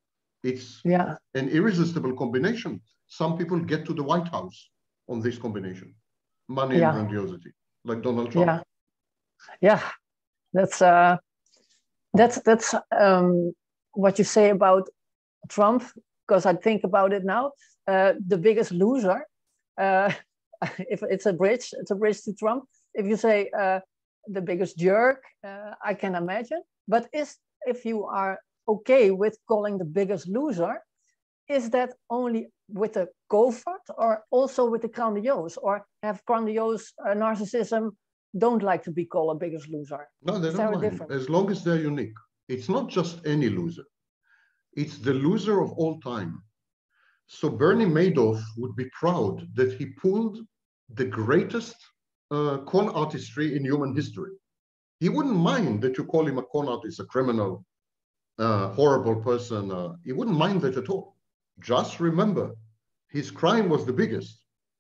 It's yeah. an irresistible combination. Some people get to the White House on this combination, money yeah. and grandiosity, like Donald Trump. Yeah, yeah, that's uh, that's that's um, what you say about Trump. Because I think about it now, uh, the biggest loser. Uh, if it's a bridge, it's a bridge to Trump. If you say uh, the biggest jerk, uh, I can imagine. But is if you are okay with calling the biggest loser, is that only with the covert or also with the grandiose? Or have grandiose uh, narcissism don't like to be called a biggest loser? No, they don't mind, as long as they're unique. It's not just any loser. It's the loser of all time. So Bernie Madoff would be proud that he pulled the greatest uh, con artistry in human history. He wouldn't mind that you call him a con artist, a criminal, uh, horrible person. Uh, he wouldn't mind that at all. Just remember, his crime was the biggest.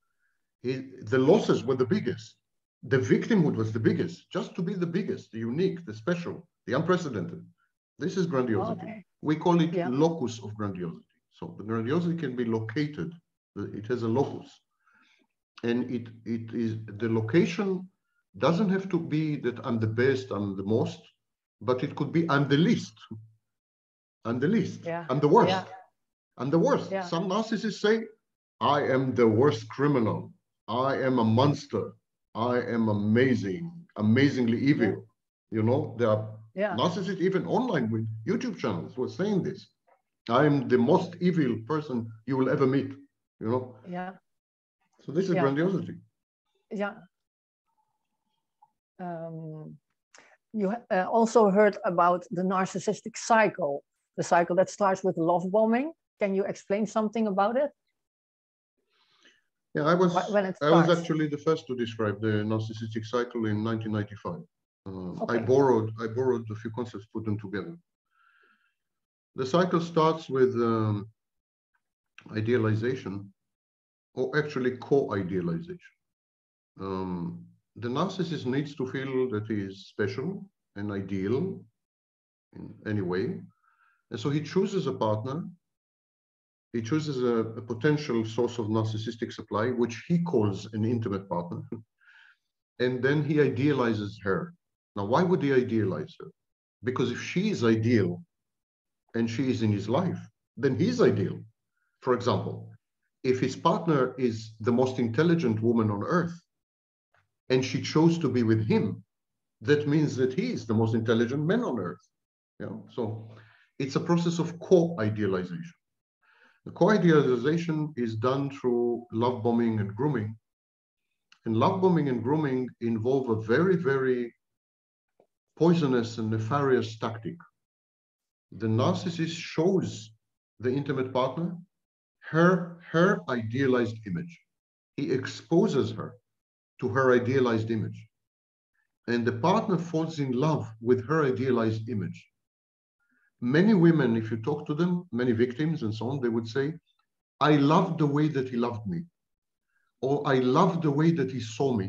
He, the losses were the biggest. The victimhood was the biggest. Just to be the biggest, the unique, the special, the unprecedented. This is grandiosity. Okay. We call it yeah. locus of grandiosity. So the grandiosity can be located. It has a locus. And it, it is, the location doesn't have to be that I'm the best, I'm the most, but it could be I'm the least. I'm the least. Yeah. I'm the worst. Yeah. I'm the worst. Yeah. Some narcissists say, I am the worst criminal. I am a monster. I am amazing, amazingly evil. Yeah. You know, there are yeah. narcissists even online with YouTube channels who are saying this. I am the most evil person you will ever meet, you know? Yeah. So this is yeah. grandiosity. Yeah. Um, you uh, also heard about the narcissistic cycle, the cycle that starts with love bombing. Can you explain something about it? Yeah, I was, when it I was actually the first to describe the narcissistic cycle in nineteen ninety-five. Uh, okay. I borrowed, I borrowed a few concepts, put them together. The cycle starts with um, idealization, or actually co-idealization. Um, the narcissist needs to feel that he is special and ideal in any way. And so he chooses a partner. He chooses a, a potential source of narcissistic supply, which he calls an intimate partner. And then he idealizes her. Now, why would he idealize her? Because if she is ideal and she is in his life, then he's ideal. For example, if his partner is the most intelligent woman on earth and she chose to be with him, that means that he is the most intelligent man on earth. You know? So it's a process of co-idealization. The co-idealization is done through love bombing and grooming. And love bombing and grooming involve a very, very poisonous and nefarious tactic. the narcissist shows the intimate partner her, her idealized image. He exposes her to her idealized image. And the partner falls in love with her idealized image. Many women, if you talk to them, many victims and so on, they would say, I loved the way that he loved me, or I loved the way that he saw me,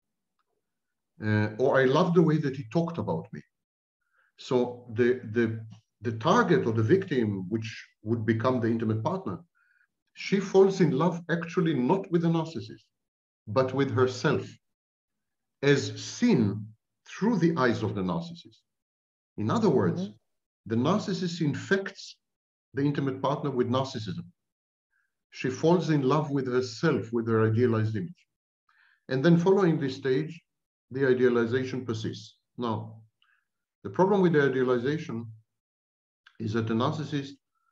uh, or I loved the way that he talked about me. So the, the, the target or the victim, which would become the intimate partner, she falls in love actually not with the narcissist, but with herself, as seen through the eyes of the narcissist. In other words, mm-hmm. the narcissist infects the intimate partner with narcissism. She falls in love with herself, with her idealized image. And then following this stage, the idealization persists. Now, the problem with the idealization is that the narcissist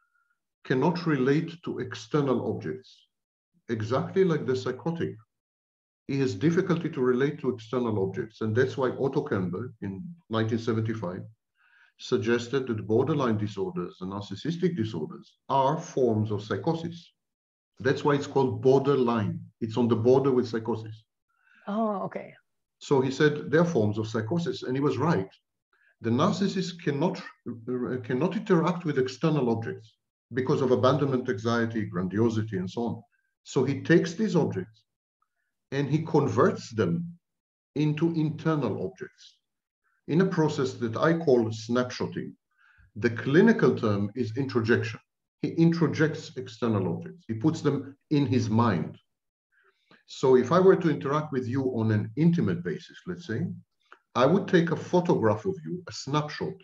cannot relate to external objects, exactly like the psychotic. He has difficulty to relate to external objects. And that's why Otto Kernberg in nineteen seventy-five suggested that borderline disorders and narcissistic disorders are forms of psychosis. That's why it's called borderline. It's on the border with psychosis. Oh, okay. So he said they're forms of psychosis, and he was right. The narcissist cannot, uh, cannot interact with external objects because of abandonment anxiety, grandiosity, and so on. So he takes these objects and he converts them into internal objects in a process that I call snapshotting. The clinical term is introjection. He introjects external objects. He puts them in his mind. So if I were to interact with you on an intimate basis, let's say, I would take a photograph of you, a snapshot.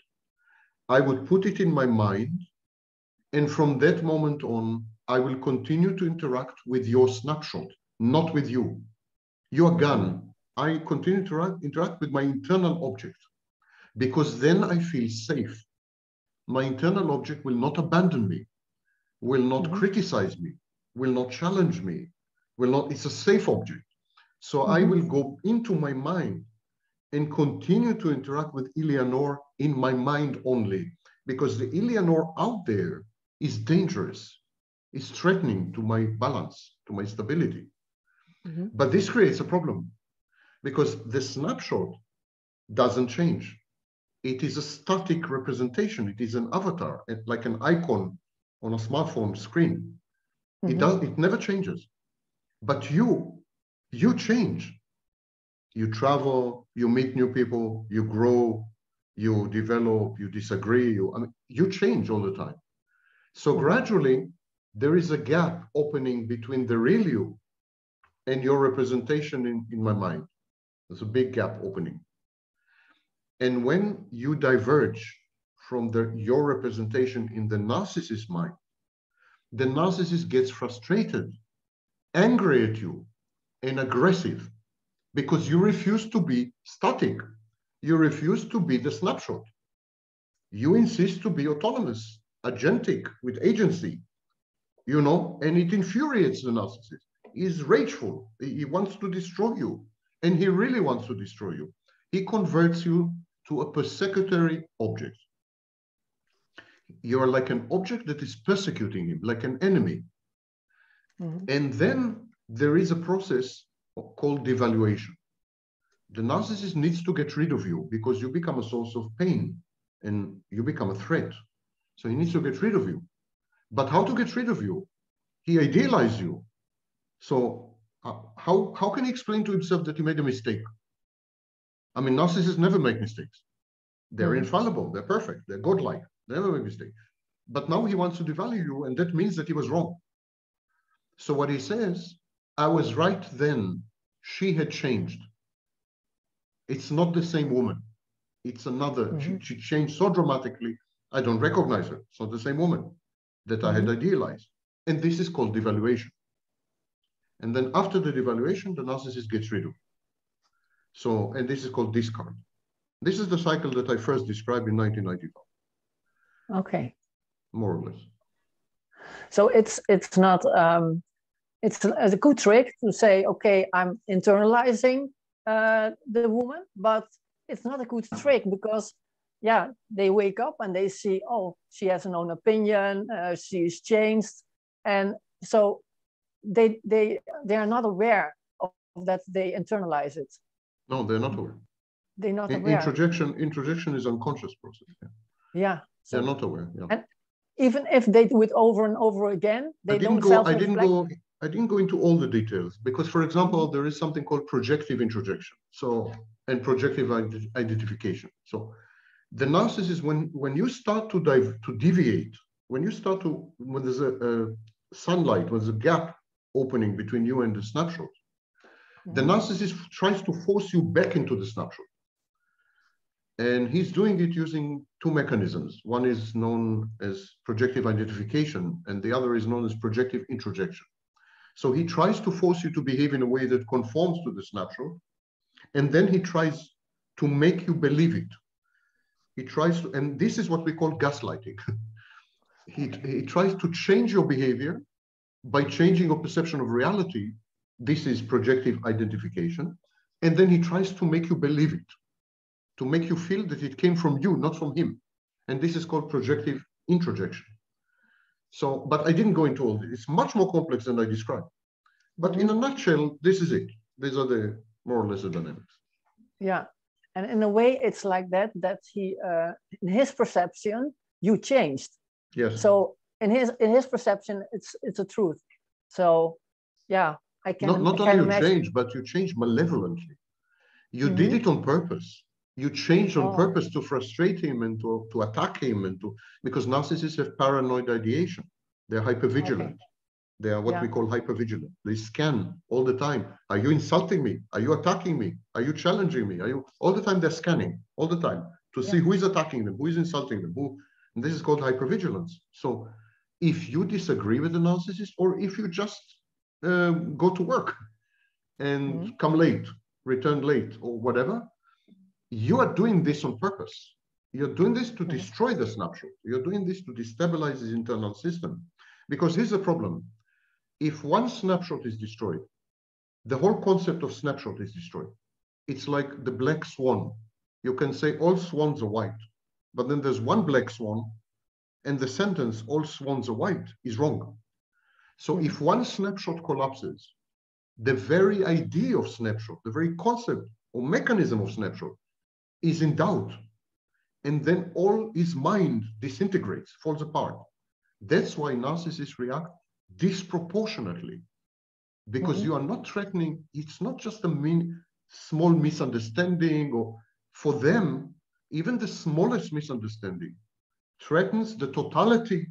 I would put it in my mind. And from that moment on, I will continue to interact with your snapshot, not with you. You're gone. I continue to interact, interact with my internal object, because then I feel safe. My internal object will not abandon me, will not mm-hmm. criticize me, will not challenge me, will not, it's a safe object. So mm-hmm. I will go into my mind and continue to interact with Eleanor in my mind only, because the Eleanor out there is dangerous, is threatening to my balance, to my stability. Mm-hmm. But this creates a problem, because the snapshot doesn't change. It is a static representation. It is an avatar, like an icon on a smartphone screen. Mm-hmm. It does, it never changes. But you, you change. You travel, you meet new people, you grow, you develop, you disagree, you, I mean, you change all the time. So mm-hmm. gradually, there is a gap opening between the real you and your representation in, in my mind. There's a big gap opening. And when you diverge from the, your representation in the narcissist's mind, the narcissist gets frustrated, angry at you, and aggressive, because you refuse to be static. You refuse to be the snapshot. You insist to be autonomous, agentic, with agency, you know, and it infuriates the narcissist. He's rageful. He wants to destroy you, and he really wants to destroy you. He converts you to a persecutory object. You're like an object that is persecuting him, like an enemy. Mm-hmm. And then there is a process called devaluation. The narcissist needs to get rid of you because you become a source of pain and you become a threat. So he needs to get rid of you. But how to get rid of you? He idealized you. So uh, how, how can he explain to himself that he made a mistake? I mean, narcissists never make mistakes. They're mm-hmm. infallible, they're perfect, they're godlike, they never make mistakes. But now he wants to devalue you, and that means that he was wrong. So what he says, I was right then, she had changed. It's not the same woman. It's another, mm-hmm. she, she changed so dramatically, I don't recognize her. It's not the same woman that mm-hmm. I had idealized. And this is called devaluation. And then after the devaluation, the narcissist gets rid of. So, and this is called discard. This is the cycle that I first described in nineteen ninety-five. Okay. More or less. So it's it's not um, it's a, a good trick to say, okay, I'm internalizing uh, the woman, but it's not a good trick because yeah, they wake up and they see, oh, she has an own opinion, uh, she's changed. And so they, they, they are not aware of that they internalize it. No, they're not aware. They're not In, aware. introjection, introjection is unconscious process. Yeah, yeah so, they're not aware. Yeah. And even if they do it over and over again, they I didn't don't go. self-reflect. I didn't go. I didn't go into all the details because, for example, there is something called projective introjection. So, and projective identification. So, the narcissist, when when you start to dive to deviate, when you start to when there's a, a sunlight, when there's a gap opening between you and the snapshot, mm-hmm. the narcissist tries to force you back into the snapshot. And he's doing it using two mechanisms. One is known as projective identification, and the other is known as projective introjection. So he tries to force you to behave in a way that conforms to the snapshot, and then he tries to make you believe it. He tries to, and this is what we call gaslighting. he, he tries to change your behavior by changing your perception of reality. This is projective identification. And then he tries to make you believe it, to make you feel that it came from you, not from him. And this is called projective introjection. So, but I didn't go into all this. It's much more complex than I described. But in a nutshell, this is it. These are the more or less the dynamics. Yeah. And in a way, it's like that, that he, uh, in his perception, you changed. Yes. So in his in his perception, it's it's a truth. So, yeah, I can Not, not I only can you imagine. change, but you change malevolently. You Mm-hmm. did it on purpose. You changed on Oh. purpose to frustrate him and to, to attack him, and to because narcissists have paranoid ideation. They're hypervigilant. Okay. They are what Yeah. we call hypervigilant. They scan all the time. Are you insulting me? Are you attacking me? Are you challenging me? Are you all the time? They're scanning all the time to Yeah. see who is attacking them, who is insulting them, who. And this is called hypervigilance. So, if you disagree with the narcissist, or if you just um, go to work and Mm-hmm. come late, return late, or whatever, you are doing this on purpose. You're doing this to destroy the snapshot. You're doing this to destabilize his internal system. Because here's the problem. If one snapshot is destroyed, the whole concept of snapshot is destroyed. It's like the black swan. You can say all swans are white, but then there's one black swan, and the sentence, all swans are white, is wrong. So mm-hmm. if one snapshot collapses, the very idea of snapshot, the very concept or mechanism of snapshot is in doubt. And then all his mind disintegrates, falls apart. That's why narcissists react disproportionately, because mm-hmm. you are not threatening. It's not just a mean, small misunderstanding, or for them, even the smallest misunderstanding threatens the totality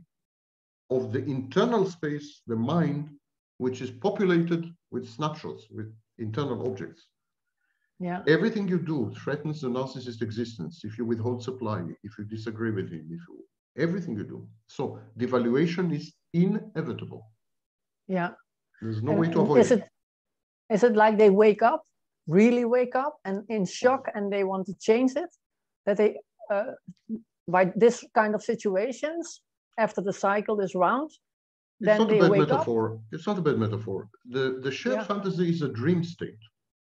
of the internal space, the mind, which is populated with snapshots, with internal objects. Yeah. Everything you do threatens the narcissist existence. If you withhold supply, if you disagree with him, if you, everything you do. So devaluation is inevitable. Yeah. There's no and, way to avoid is it. it. Is it like they wake up, really wake up, and in shock, and they want to change it? That they, uh, by this kind of situations, after the cycle is round, it's then not they a bad wake metaphor. up? It's not a bad metaphor. The, the shared Yeah. fantasy is a dream state.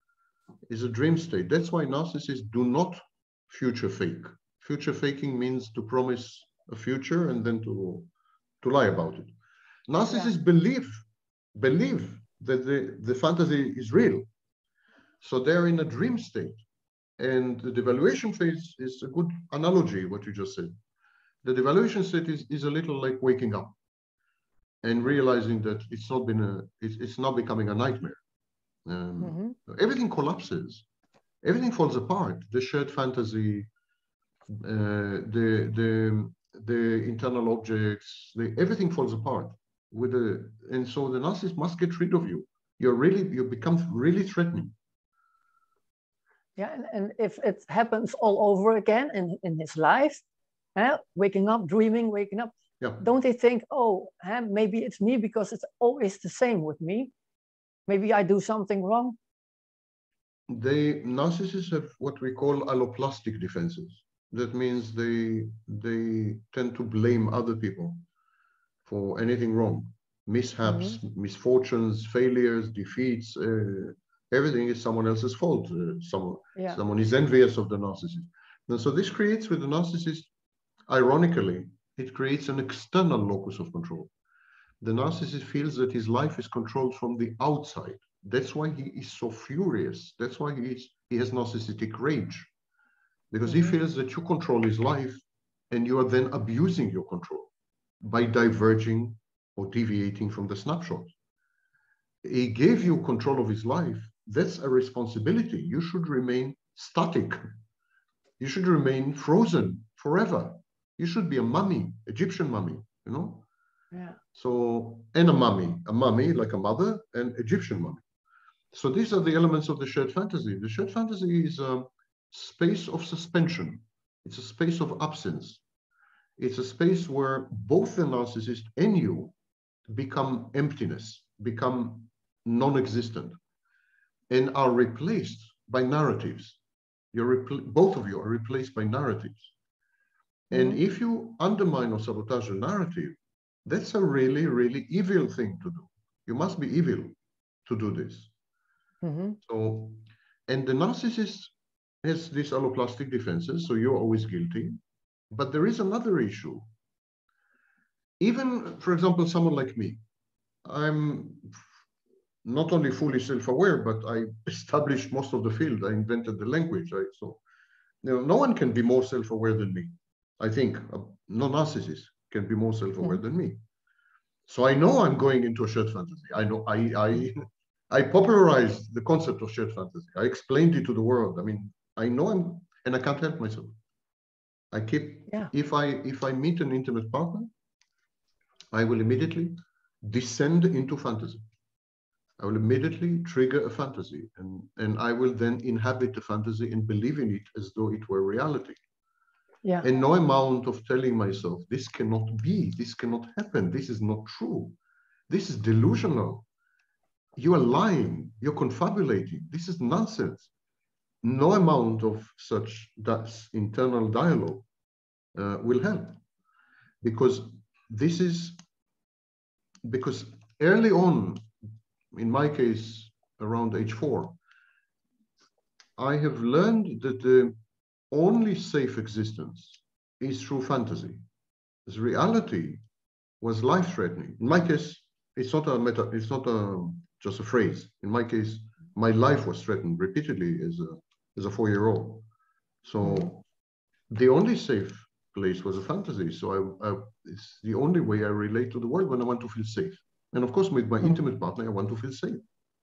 Is a dream state. That's why narcissists do not future fake. Future faking means to promise a future and then to, to lie about it. Narcissists yeah. believe, believe that the, the fantasy is real. So they're in a dream state. And the devaluation phase is a good analogy, what you just said. The devaluation state is, is a little like waking up and realizing that it's not been a, it's, it's not becoming a nightmare. Um, mm-hmm. Everything collapses. Everything falls apart. The shared fantasy, uh, the, the, the internal objects, the, everything falls apart. With the, and so the narcissist must get rid of you. You're really, you become really threatening. Yeah, and, and if it happens all over again in, in his life, eh, waking up, dreaming, waking up, yeah. don't they think, oh, eh, maybe it's me because it's always the same with me? Maybe I do something wrong? They, narcissists have what we call alloplastic defenses. That means they, they tend to blame other people for anything wrong. Mishaps, mm-hmm. misfortunes, failures, defeats, uh, everything is someone else's fault. Uh, someone, yeah. someone is envious of the narcissist. And so this creates with the narcissist, ironically, it creates an external locus of control. The narcissist feels that his life is controlled from the outside. That's why he is so furious. That's why he is, he has narcissistic rage, because mm-hmm. he feels that you control his life and you are then abusing your control by diverging or deviating from the snapshot. He gave you control of his life. That's a responsibility. You should remain static. You should remain frozen forever. You should be a mummy, Egyptian mummy, you know? Yeah. So, and a mummy, a mummy like a mother, and Egyptian mummy. So these are the elements of the shared fantasy. The shared fantasy is a space of suspension. It's a space of absence. It's a space where both the narcissist and you become emptiness, become non-existent, and are replaced by narratives. You're both of you are replaced by narratives. And mm-hmm. if you undermine or sabotage a narrative, that's a really, really evil thing to do. You must be evil to do this. Mm-hmm. So, and the narcissist has these alloplastic defenses, so you're always guilty. But there is another issue. Even, for example, someone like me, I'm not only fully self-aware, but I established most of the field. I invented the language, right? So, you know, no one can be more self-aware than me. I think no narcissist can be more self-aware mm-hmm. than me. So I know I'm going into a shared fantasy. I know I I I popularized the concept of shared fantasy. I explained it to the world. I mean, I know I'm, and I can't help myself. I keep yeah. if I if I meet an intimate partner, I will immediately descend into fantasy. I will immediately trigger a fantasy, and and I will then inhabit the fantasy and believe in it as though it were reality. Yeah. And no amount of telling myself, this cannot be, this cannot happen, this is not true, this is delusional, you are lying, you're confabulating, this is nonsense. No amount of such that internal dialogue uh, will help. Because this is, because early on, in my case, around age four, I have learned that the only safe existence is through fantasy. As reality was life-threatening. In my case, it's not a meta, it's not a just a phrase. In my case, my life was threatened repeatedly as a as a four-year-old. So mm-hmm. the only safe place was a fantasy. So I, I, it's the only way I relate to the world when I want to feel safe. And of course, with my mm-hmm. intimate partner, I want to feel safe.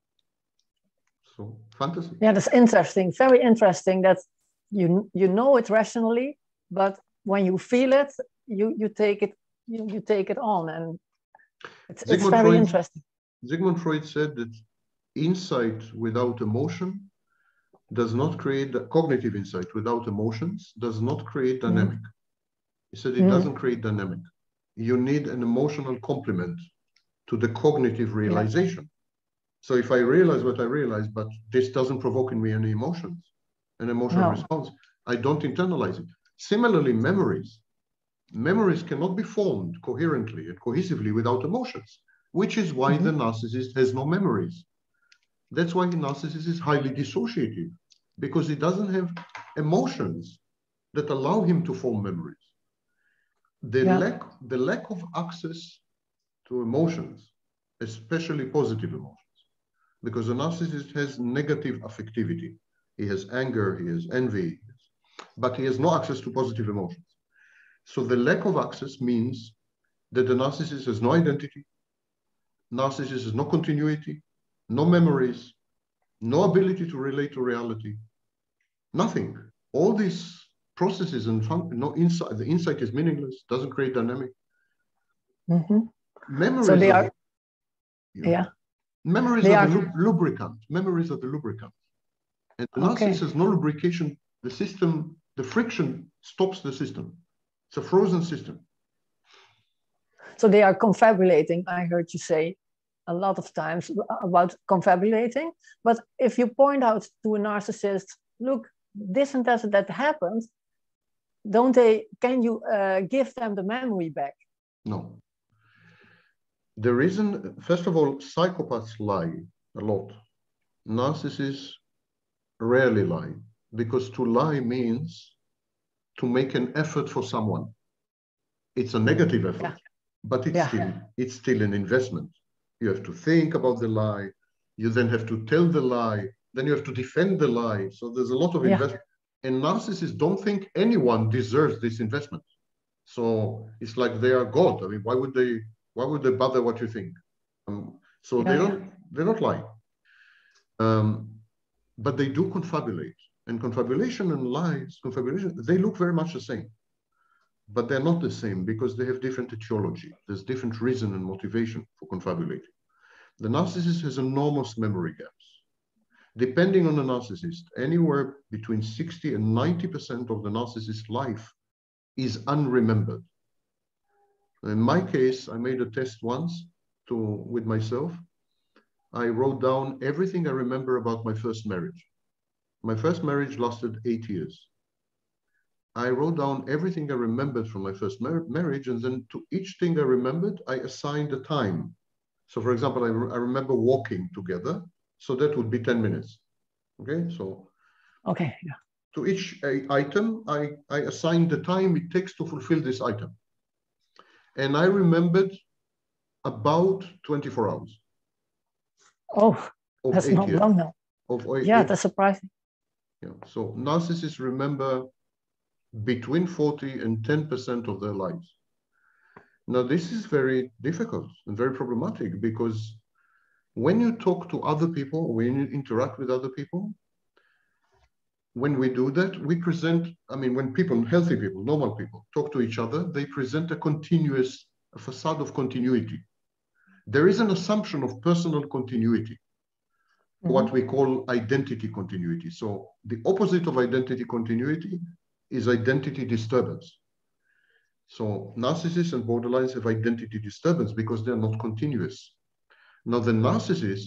So fantasy. Yeah, that's interesting. Very interesting that you you know it rationally, but when you feel it, you you take it you, you take it on, and it's, it's very Freud, interesting. Sigmund Freud said that insight without emotion does not create the cognitive insight without emotions does not create dynamic. Mm. He said it mm. doesn't create dynamic. You need an emotional complement to the cognitive realization. Yeah. So if I realize what I realize, but this doesn't provoke in me any emotions, an emotional no. response, I don't internalize it. Similarly, memories. Memories cannot be formed coherently and cohesively without emotions, which is why mm-hmm. the narcissist has no memories. That's why the narcissist is highly dissociative, because he doesn't have emotions that allow him to form memories. The, yeah. lack, the lack of access to emotions, especially positive emotions, because the narcissist has negative affectivity. He has anger, he has envy, but he has no access to positive emotions. So the lack of access means that the narcissist has no identity, narcissist has no continuity, no memories, no ability to relate to reality, nothing. All these processes and fun, no insight, the insight is meaningless, doesn't create dynamic. Mm-hmm. Memories so they are, are, you know, yeah. Memories they are, are the lubricant. Memories are the lubricant. And the okay. narcissist has no lubrication. The system, the friction stops the system. It's a frozen system. So they are confabulating, I heard you say a lot of times about confabulating. But if you point out to a narcissist, look, this and that, that happened, don't they, can you uh, give them the memory back? No. The reason, first of all, psychopaths lie a lot. Narcissists rarely lie, because to lie means to make an effort for someone. It's a negative effort, yeah. but it's, yeah. still, it's still an investment. You have to think about the lie. You then have to tell the lie. Then you have to defend the lie. So there's a lot of yeah. investment. And narcissists don't think anyone deserves this investment. So it's like they are God. I mean, why would they, why would they bother what you think? Um, so yeah, they don't, yeah. they're not lying. Um, but they do confabulate. And confabulation and lies, confabulation, they look very much the same. But they're not the same because they have different etiology. There's different reason and motivation for confabulating. The narcissist has enormous memory gaps. Depending on the narcissist, anywhere between sixty and ninety percent of the narcissist's life is unremembered. In my case, I made a test once to, with myself. I wrote down everything I remember about my first marriage. My first marriage lasted eight years. I wrote down everything I remembered from my first mar marriage, and then to each thing I remembered, I assigned a time. So for example, I, re I remember walking together, so that would be ten minutes. Okay, so okay, yeah. To each uh, item, I, I assigned the time it takes to fulfill this item. And I remembered about twenty-four hours. Oh, that's not years. long now. Of eight, yeah, eight, that's surprising. Yeah. So narcissists remember between forty and ten percent of their lives. Now, this is very difficult and very problematic because when you talk to other people, when you interact with other people, when we do that, we present, I mean, when people, healthy people, normal people, talk to each other, they present a continuous, a facade of continuity. There is an assumption of personal continuity, mm-hmm. what we call identity continuity. So the opposite of identity continuity is identity disturbance. So narcissists and borderlines have identity disturbance because they're not continuous. Now the narcissist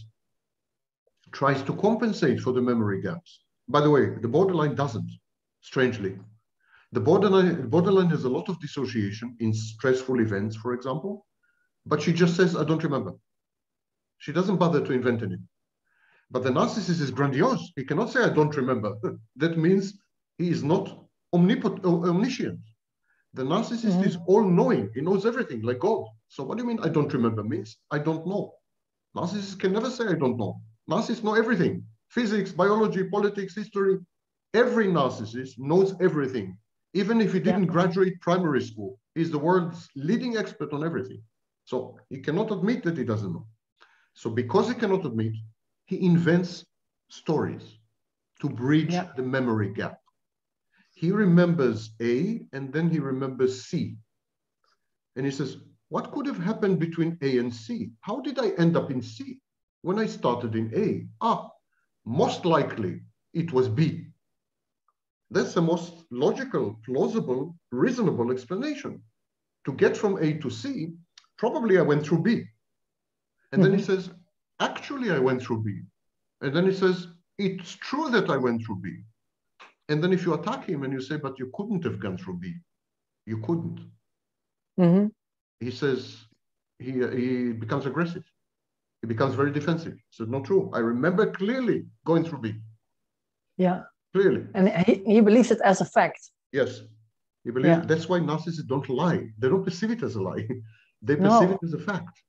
tries to compensate for the memory gaps. By the way, the borderline doesn't, strangely. The borderline, borderline has a lot of dissociation in stressful events, for example, but she just says, I don't remember. She doesn't bother to invent anything. But the narcissist is grandiose. He cannot say, I don't remember. That means he is not omnipotent, omniscient. The narcissist mm-hmm. is all-knowing. He knows everything, like God. So what do you mean I don't remember means? I don't know. Narcissists can never say I don't know. Narcissists know everything. Physics, biology, politics, history. Every narcissist knows everything. Even if he didn't yeah. graduate primary school, he's the world's leading expert on everything. So he cannot admit that he doesn't know. So because he cannot admit, he invents stories to bridge yeah. the memory gap. He remembers A and then he remembers C. And he says, what could have happened between A and C? How did I end up in C when I started in A? Ah, most likely it was B. That's the most logical, plausible, reasonable explanation. To get from A to C, probably I went through B. And mm-hmm. then he says, actually I went through B. And then he says, it's true that I went through B. And then if you attack him and you say, but you couldn't have gone through B. You couldn't. Mm-hmm. He says, he, he becomes aggressive. He becomes very defensive. He said, not true. I remember clearly going through B. Yeah. Clearly. And he, he believes it as a fact. Yes. He believes, yeah. That's why narcissists don't lie. They don't perceive it as a lie. They perceive no. it as a fact.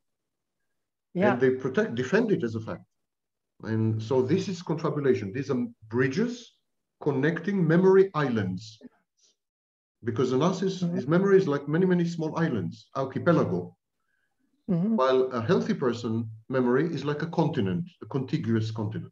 Yeah. And they protect, defend it as a fact. And so this is confabulation. These are bridges connecting memory islands. Because the narcissist, mm-hmm. his memory is like many, many small islands, archipelago. Mm-hmm. While a healthy person memory is like a continent, a contiguous continent.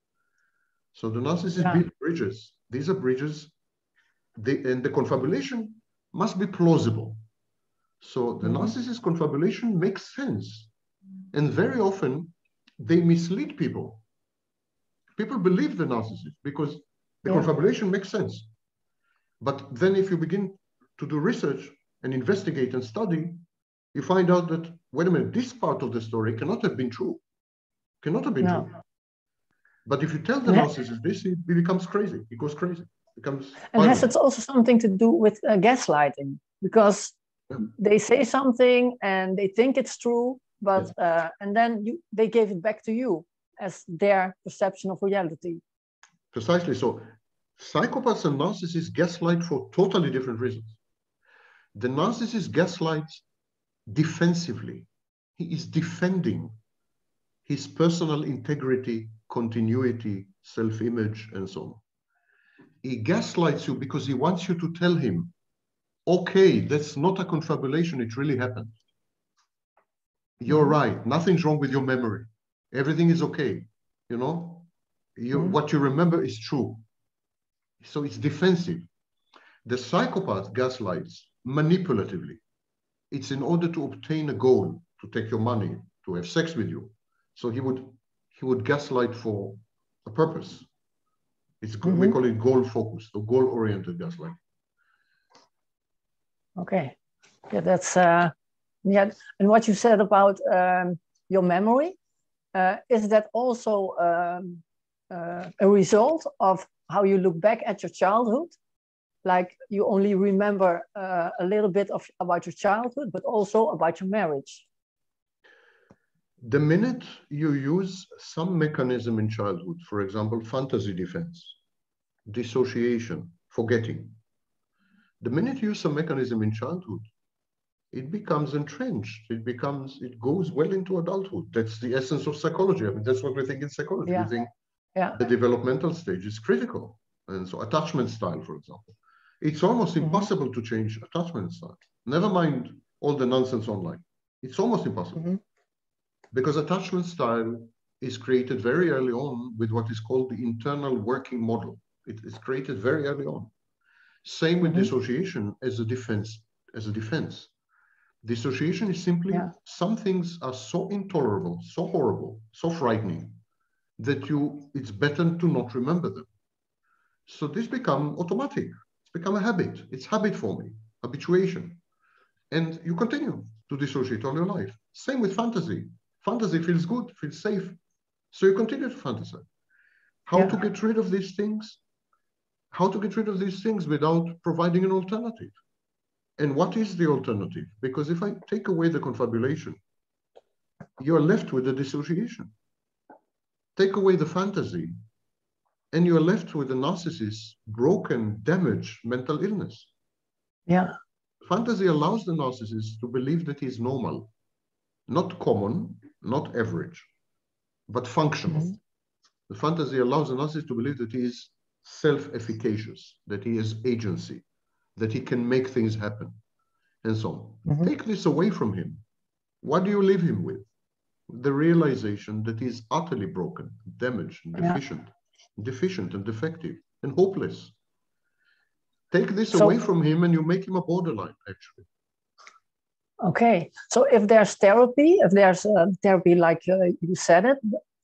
So the narcissist yeah. builds bridges. These are bridges, they, and the confabulation must be plausible. So the mm-hmm. narcissist confabulation makes sense. And very often they mislead people. People believe the narcissist because the yeah. confabulation makes sense. But then if you begin to do research and investigate and study, you find out that, wait a minute, this part of the story cannot have been true. Cannot have been no. true. But if you tell the narcissist this, he becomes crazy. He goes crazy. Becomes and violent. Has it also something to do with uh, gaslighting? Because yeah. they say something and they think it's true, but yeah. uh, and then you, they gave it back to you as their perception of reality. Precisely. So Psychopaths and narcissists gaslight for totally different reasons. The narcissist gaslights defensively. He is defending his personal integrity, continuity, self-image, and so on. He gaslights you because he wants you to tell him, okay, that's not a confabulation, it really happened. You're mm-hmm. right, nothing's wrong with your memory. Everything is okay, you know? You, mm-hmm. What you remember is true. So it's defensive. The psychopath gaslights manipulatively. It's in order to obtain a goal, to take your money, to have sex with you. So he would, he would gaslight for a purpose. It's, mm-hmm. We call it goal-focused or goal-oriented gaslighting. Okay, yeah, that's uh, yeah. And what you said about um, your memory, uh, is that also um, uh, a result of how you look back at your childhood? Like you only remember uh, a little bit of about your childhood, but also about your marriage. The minute you use some mechanism in childhood, for example, fantasy defense, dissociation, forgetting, the minute you use some mechanism in childhood, it becomes entrenched. It becomes, it goes well into adulthood. That's the essence of psychology. I mean, that's what we think in psychology. Yeah. We think yeah. the developmental stage is critical. And so attachment style, for example, it's almost mm-hmm. impossible to change attachment style. Never mind all the nonsense online. It's almost impossible. Mm-hmm. Because attachment style is created very early on with what is called the internal working model. It is created very early on. Same with mm-hmm. dissociation as a defense. As a defense, dissociation is simply yeah. some things are so intolerable, so horrible, so frightening that you it's better to not remember them. So this become automatic. It's become a habit. It's habit forming, habituation, and you continue to dissociate all your life. Same with fantasy. Fantasy feels good, feels safe, so you continue to fantasize. How yeah. to get rid of these things? How to get rid of these things without providing an alternative? And what is the alternative? Because if I take away the confabulation, you're left with the dissociation. Take away the fantasy, and you're left with a narcissist's broken, damaged mental illness. Yeah. Fantasy allows the narcissist to believe that he's normal, not common, not average, but functional. Mm-hmm. The fantasy allows the narcissist to believe that he is self-efficacious, that he has agency, that he can make things happen, and so on. Mm-hmm. Take this away from him. What do you leave him with? The realization that he's utterly broken, damaged, and deficient, yeah. deficient and defective, and hopeless. Take this so, away from him and you make him a borderline, actually. Okay, so if there's therapy, if there's uh, therapy like uh, you said it,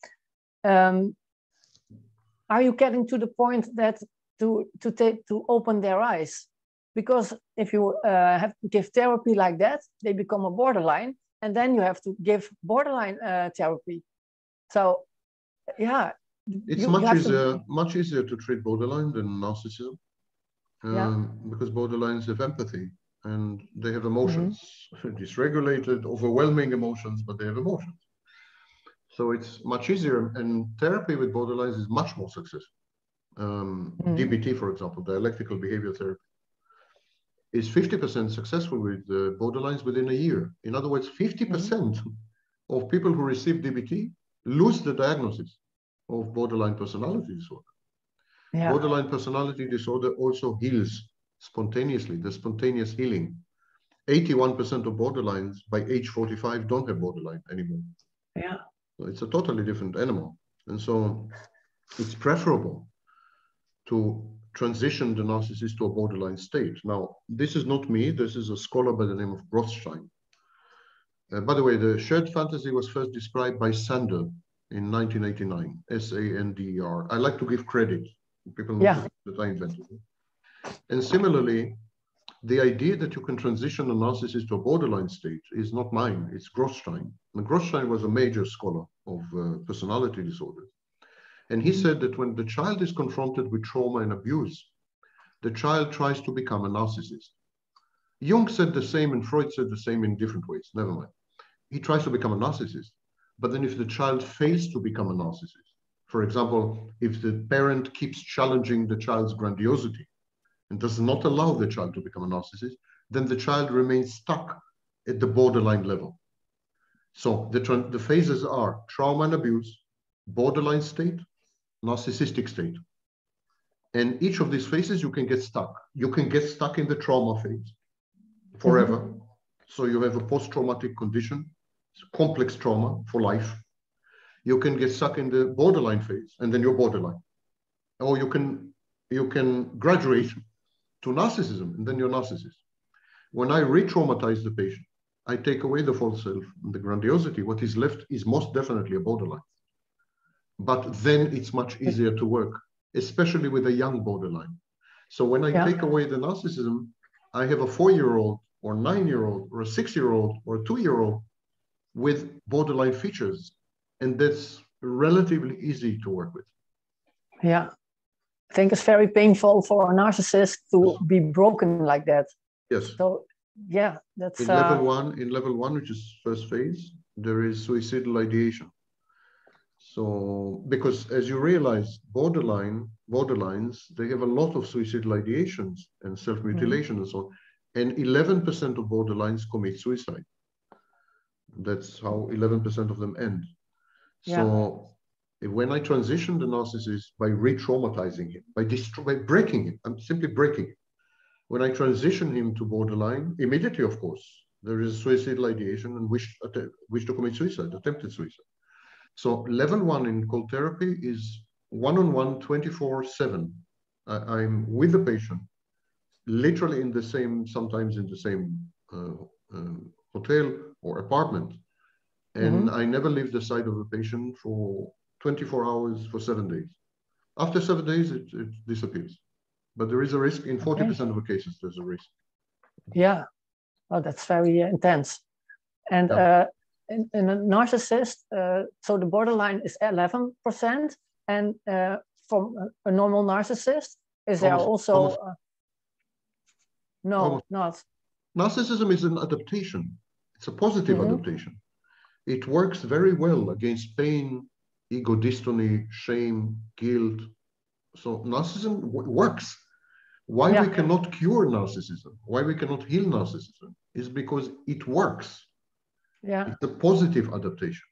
um, are you getting to the point that to, to, take, to open their eyes? Because if you uh, have to give therapy like that, they become a borderline, and then you have to give borderline uh, therapy. So, yeah. It's you, much, you easier, to... much easier to treat borderline than narcissism, um, yeah. because borderlines have empathy and they have emotions, mm-hmm. dysregulated, overwhelming emotions, but they have emotions. So it's much easier, and therapy with borderlines is much more successful. Um, mm-hmm. D B T, for example, dialectical behavior therapy, is fifty percent successful with uh, borderlines within a year. In other words, fifty percent mm-hmm. of people who receive D B T lose the diagnosis of borderline personality disorder. Yeah. Borderline personality disorder also heals spontaneously, the spontaneous healing. eighty-one percent of borderlines by age forty-five don't have borderline anymore. Yeah. So it's a totally different animal. And so it's preferable to transition the narcissist to a borderline state. Now, this is not me. This is a scholar by the name of Grossstein. Uh, by the way, the shared fantasy was first described by Sander in nineteen eighty-nine, S A N D E R. I like to give credit. People know yeah. that I invented it. And similarly, the idea that you can transition a narcissist to a borderline state is not mine. It's Grossstein. And Grossstein was a major scholar of uh, personality disorders. And he said that when the child is confronted with trauma and abuse, the child tries to become a narcissist. Jung said the same and Freud said the same in different ways. Never mind. He tries to become a narcissist. But then if the child fails to become a narcissist, For example, if the parent keeps challenging the child's grandiosity and does not allow the child to become a narcissist, then the child remains stuck at the borderline level. So the, the phases are trauma and abuse, borderline state, narcissistic state. And each of these phases, you can get stuck. You can get stuck in the trauma phase forever. Mm-hmm. So you have a post-traumatic condition, complex trauma for life. You can get stuck in the borderline phase, and then you're borderline. Or you can, you can graduate to narcissism, and then you're narcissist. When I re-traumatize the patient, I take away the false self and the grandiosity. What is left is most definitely a borderline. But then it's much easier to work, especially with a young borderline. So when I yeah. take away the narcissism, I have a four-year-old or nine-year-old or a six-year-old or a two-year-old with borderline features. And that's relatively easy to work with. Yeah. I think it's very painful for a narcissist to yes. be broken like that. Yes. So yeah, that's in uh... level one, in level one, which is first phase, there is suicidal ideation. So, because as you realize, borderline, borderlines, they have a lot of suicidal ideations and self-mutilation mm-hmm. and so on. And eleven percent of borderlines commit suicide. That's how eleven percent of them end. Yeah. So when I transition the narcissist by re-traumatizing him, by, by breaking him, I'm simply breaking him. When I transition him to borderline, immediately, of course, there is suicidal ideation and wish, wish to commit suicide, attempted suicide. So level one in cold therapy is one-on-one, twenty-four seven. I'm with the patient, literally in the same, sometimes in the same uh, uh, hotel or apartment. And mm-hmm. I never leave the side of the patient for twenty-four hours for seven days. After seven days, it, it disappears. But there is a risk. In forty percent okay. of the cases, there's a risk. Yeah. Oh, that's very uh, intense. And yeah. uh, in, in a narcissist, uh, so the borderline is eleven percent. And uh, from a, a normal narcissist, is there almost, also... Almost, uh, no, almost. not. Narcissism is an adaptation. It's a positive mm-hmm. adaptation. It works very well against pain, ego dystony, shame, guilt. So narcissism w- works. Why yeah. we cannot cure narcissism, why we cannot heal narcissism, is because it works. Yeah. It's a positive adaptation.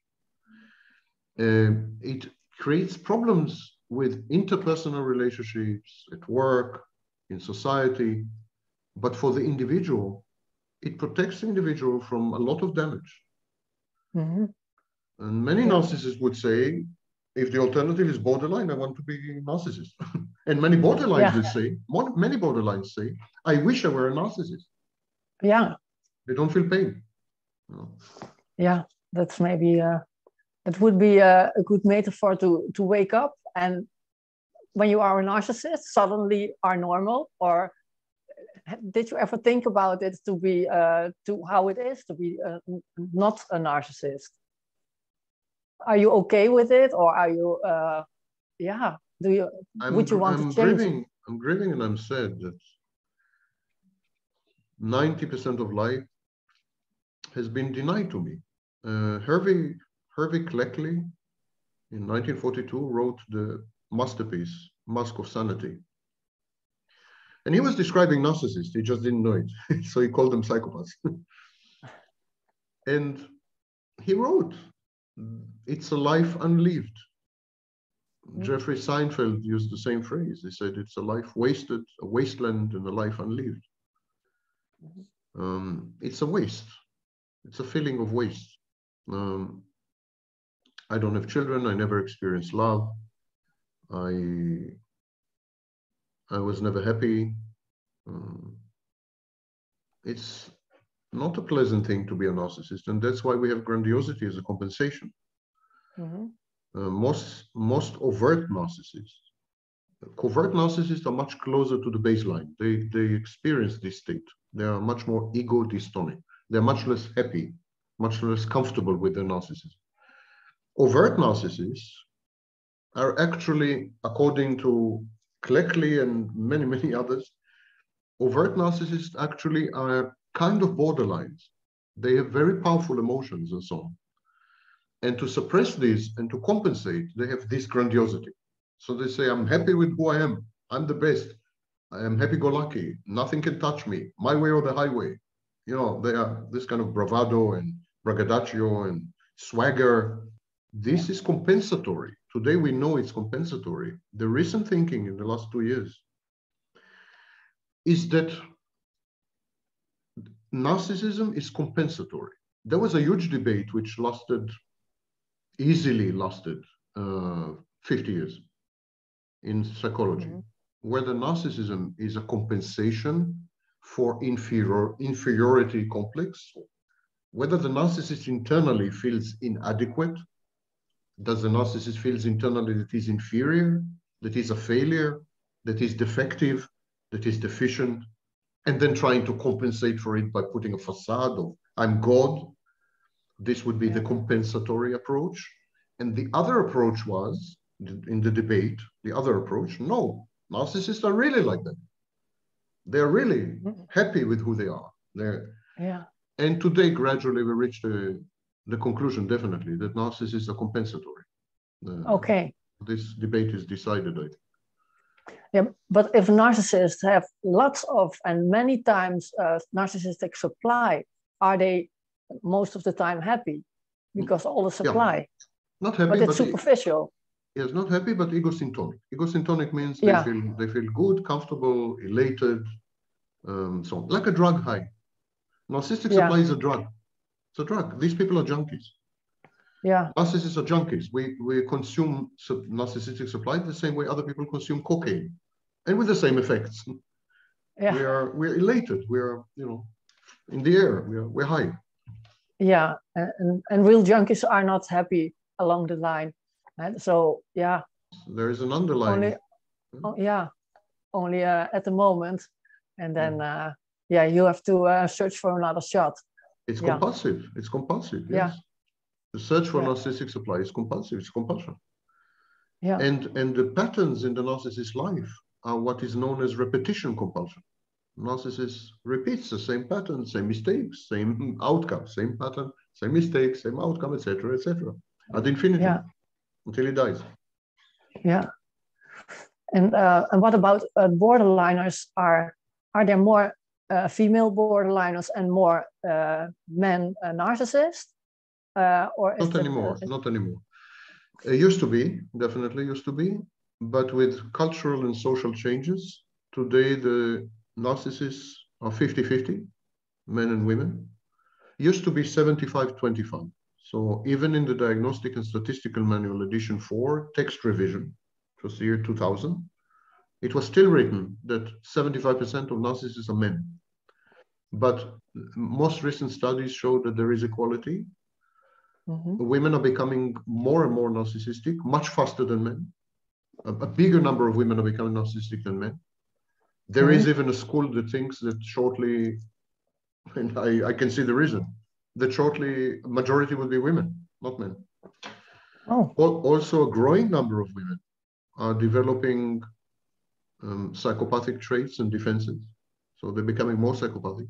Uh, it creates problems with interpersonal relationships at work, in society, but for the individual, it protects the individual from a lot of damage. Mm-hmm. And many yeah. narcissists would say, if the alternative is borderline, I want to be a narcissist. And many borderlines yeah. would say, many borderlines say, I wish I were a narcissist. Yeah. They don't feel pain. No. Yeah, that's maybe, uh, that would be a, a good metaphor to, to wake up. And when you are a narcissist, suddenly are normal. Or did you ever think about it to be, uh, to how it is to be uh, not a narcissist? Are you okay with it, or are you, uh, yeah, do you, I'm, would you want I'm to change? Grieving, I'm grieving and I'm sad that ninety percent of life has been denied to me. Uh, Hervey, Hervey Cleckley in nineteen forty-two wrote the masterpiece, Mask of Sanity. And he was describing narcissists, he just didn't know it. So he called them psychopaths. And he wrote, it's a life unlived. Mm-hmm. Jeffrey Seinfeld used the same phrase. He said it's a life wasted, a wasteland, and a life unlived. Mm-hmm. Um, it's a waste. It's a feeling of waste. Um, I don't have children. I never experienced love. I, I was never happy. Um, it's not a pleasant thing to be a narcissist, and that's why we have grandiosity as a compensation. Mm-hmm. Uh, most, most overt narcissists, covert narcissists are much closer to the baseline. They, they experience this state. They are much more ego dystonic. They're much less happy, much less comfortable with their narcissism. Overt narcissists are actually, according to Cleckley and many, many others, overt narcissists actually are kind of borderlines. They have very powerful emotions and so on. And to suppress these and to compensate, they have this grandiosity. So they say, I'm happy with who I am. I'm the best. I am happy-go-lucky. Nothing can touch me. My way or the highway. You know, they are this kind of bravado and braggadocio and swagger. This is compensatory. Today we know it's compensatory. The recent thinking in the last two years is that narcissism is compensatory. There was a huge debate which lasted, easily lasted uh, fifty years in psychology, mm-hmm. whether narcissism is a compensation for inferior, inferiority complex, whether the narcissist internally feels inadequate. Does the narcissist feels internally that he's inferior, that he's a failure, that he's defective, that he's deficient, and then trying to compensate for it by putting a facade of I'm God? This would be the compensatory approach. And the other approach was, in the debate, the other approach, no, narcissists are really like that. They're really happy with who they are. They're, yeah. And today, gradually, we reach the, the conclusion, definitely, that narcissists are compensatory. Uh, okay. This debate is decided, I think. Yeah, but if narcissists have lots of and many times uh, narcissistic supply, are they most of the time happy? Because all the supply. Yeah. Not happy, but it's but superficial. Yes, not happy, but egosyntonic. Egosyntonic means they yeah. feel they feel good, comfortable, elated, um, so on. Like a drug high. Narcissistic yeah. supply is a drug. It's a drug. These people are junkies. Yeah. Narcissists are junkies. We we consume narcissistic supply the same way other people consume cocaine, and with the same effects. Yeah. We are we're elated. We're you know in the air. We're we're high. Yeah, and and real junkies are not happy along the line, and so yeah. There is an underlying. Only, oh, yeah, only uh, at the moment, and then uh, yeah, you have to uh, search for another shot. It's yeah. compulsive. It's compulsive. Yes. Yeah. The search for yeah. narcissistic supply is compulsive. It's compulsion. Yeah. And and the patterns in the narcissist's life are what is known as repetition compulsion. Narcissist repeats the same pattern, same mistakes, same outcome, same pattern, same mistake, same outcome, et cetera, et cetera, ad infinitum, yeah. until he dies. Yeah. And uh, and what about uh, borderliners? Are are there more uh, female borderliners and more uh, men uh, narcissists? Uh, or is not anymore. It, uh, not anymore. It used to be, definitely used to be, but with cultural and social changes, today the narcissists are fifty fifty, men and women. Used to be seventy-five twenty-five. So even in the Diagnostic and Statistical Manual edition four, text revision, it was the year two thousand, it was still written that seventy-five percent of narcissists are men. But most recent studies show that there is equality. Mm-hmm. Women are becoming more and more narcissistic, much faster than men. A, a bigger number of women are becoming narcissistic than men. There mm-hmm. is even a school that thinks that shortly, and I, I can see the reason, that shortly majority will be women, not men. Oh. Also, a growing number of women are developing um, psychopathic traits and defenses. So they're becoming more psychopathic.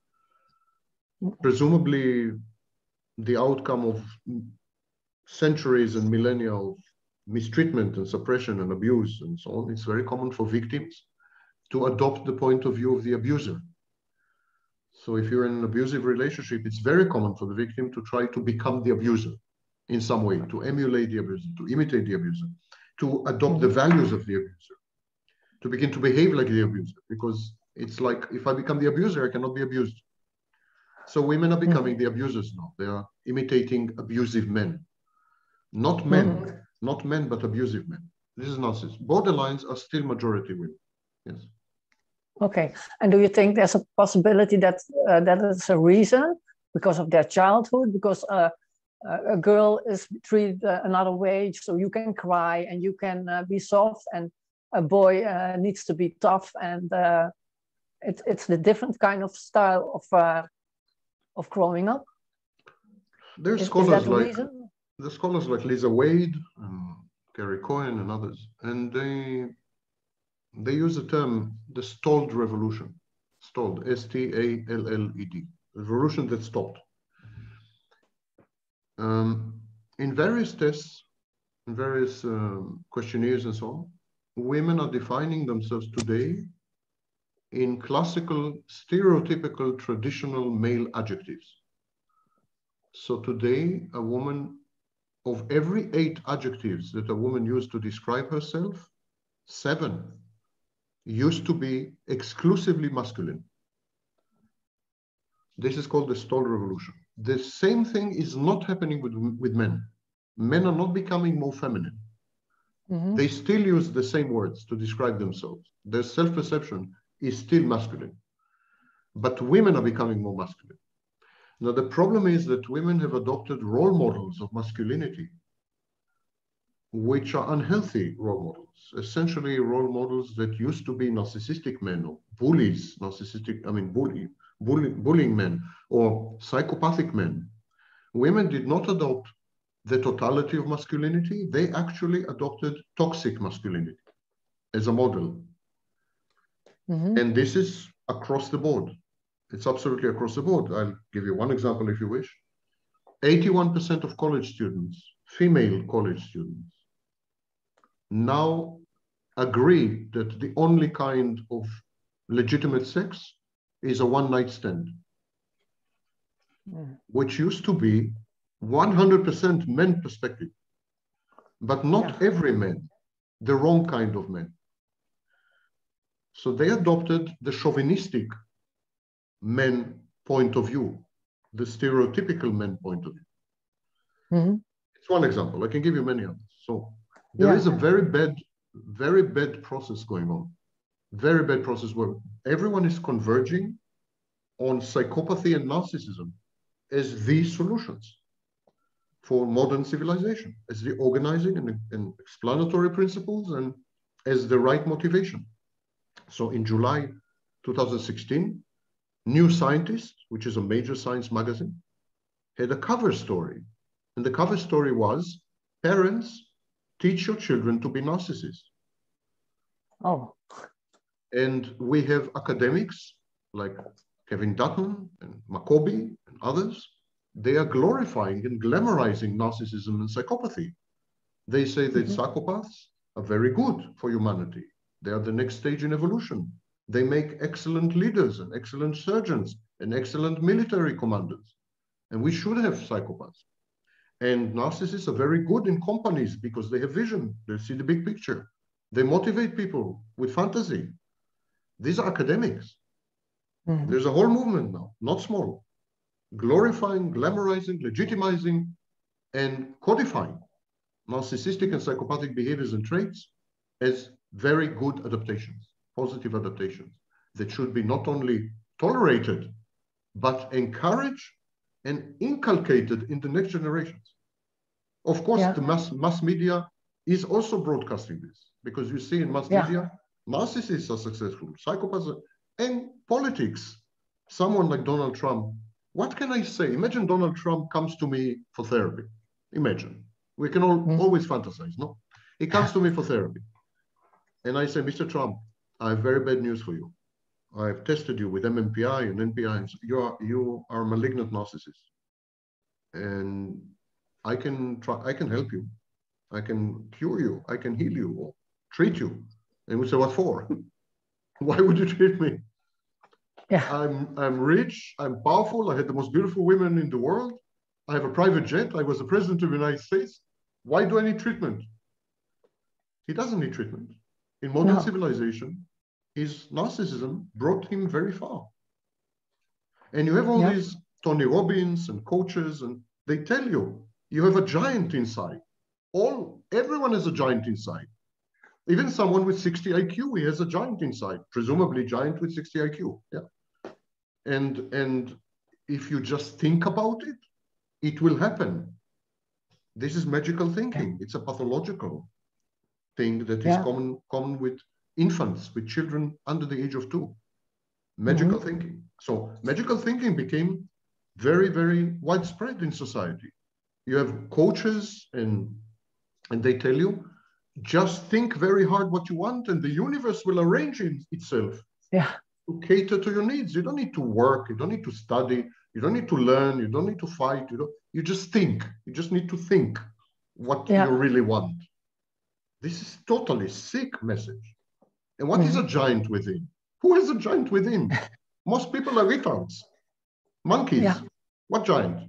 Presumably, the outcome of centuries and millennia of mistreatment and suppression and abuse and so on, it's very common for victims to adopt the point of view of the abuser. So if you're in an abusive relationship, it's very common for the victim to try to become the abuser in some way, to emulate the abuser, to imitate the abuser, to adopt the values of the abuser, to begin to behave like the abuser, because it's like, if I become the abuser, I cannot be abused. So women are becoming mm-hmm. the abusers now. They are imitating abusive men. Not men, mm-hmm. not men, but abusive men. This is nonsense. Borderlines are still majority women. Yes. Okay. And do you think there's a possibility that uh, that is a reason because of their childhood? Because uh, a girl is treated uh, another way, so you can cry and you can uh, be soft, and a boy uh, needs to be tough, and uh, it, it's the different kind of style of uh, of growing up. There's is, scholars is that the like reason? the scholars like Lisa Wade, um, Gary Cohen, and others, and they they use the term the stalled revolution. Stalled, S T A L L E D, a revolution that stopped. Um, in various tests, in various um, questionnaires and so on, women are defining themselves today in classical, stereotypical, traditional male adjectives. So today, a woman, of every eight adjectives that a woman used to describe herself, seven used to be exclusively masculine. This is called the Stoll revolution. The same thing is not happening with, with men. Men are not becoming more feminine. Mm-hmm. They still use the same words to describe themselves. Their self-perception is still masculine. But women are becoming more masculine. Now, the problem is that women have adopted role models of masculinity, which are unhealthy role models, essentially role models that used to be narcissistic men or bullies, narcissistic, I mean, bully, bully, bullying men or psychopathic men. Women did not adopt the totality of masculinity. They actually adopted toxic masculinity as a model. Mm-hmm. And this is across the board. It's absolutely across the board. I'll give you one example if you wish. eighty-one percent of college students, female college students, now agree that the only kind of legitimate sex is a one-night stand, mm. which used to be one hundred percent men perspective, but not yeah. every man, the wrong kind of men. So they adopted the chauvinistic men point of view, the stereotypical men point of view. Mm-hmm. It's one example. I can give you many others. So there yeah. is a very bad, very bad process going on. Very bad process where everyone is converging on psychopathy and narcissism as the solutions for modern civilization, as the organizing and, and explanatory principles and as the right motivation. So in July two thousand sixteen, New Scientist, which is a major science magazine, had a cover story. And the cover story was, parents, teach your children to be narcissists. Oh. And we have academics like Kevin Dutton and Macoby and others. They are glorifying and glamorizing narcissism and psychopathy. They say that mm-hmm. psychopaths are very good for humanity. They are the next stage in evolution. They make excellent leaders and excellent surgeons and excellent military commanders. And we should have psychopaths. And narcissists are very good in companies because they have vision. They see the big picture. They motivate people with fantasy. These are academics. Mm-hmm. There's a whole movement now, not small, glorifying, glamorizing, legitimizing, and codifying narcissistic and psychopathic behaviors and traits as very good adaptations. Positive adaptations that should be not only tolerated, but encouraged and inculcated in the next generations. Of course, yeah. the mass, mass media is also broadcasting this, because you see in mass yeah. media, narcissists are successful, psychopaths, are, and politics. Someone like Donald Trump, what can I say? Imagine Donald Trump comes to me for therapy. Imagine. We can all, mm. always fantasize, no? He comes to me for therapy. And I say, Mister Trump, I have very bad news for you. I've tested you with M M P I and N P I. You are you are a malignant narcissist, and I can try. I can help you. I can cure you. I can heal you or treat you. And we say, what for? Why would you treat me? Yeah. I'm I'm rich. I'm powerful. I had the most beautiful women in the world. I have a private jet. I was the president of the United States. Why do I need treatment? He doesn't need treatment. In modern no. civilization, his narcissism brought him very far. And you have all yeah. these Tony Robbins and coaches, and they tell you, you have a giant inside. All, everyone has a giant inside. Even someone with sixty I Q, he has a giant inside, presumably giant with sixty I Q. Yeah. And, and if you just think about it, it will happen. This is magical thinking. Yeah. It's a pathological thing that yeah. is common, common with infants, with children under the age of two. Magical mm-hmm. thinking. So magical thinking became very, very widespread in society. You have coaches and, and they tell you, just think very hard what you want and the universe will arrange it itself yeah. to cater to your needs. You don't need to work. You don't need to study. You don't need to learn. You don't need to fight. You don't. You just think. You just need to think what Yeah. you really want. This is totally sick message. And what Mhm. is a giant within? Who is a giant within? Most people are retards, monkeys. Yeah. What giant?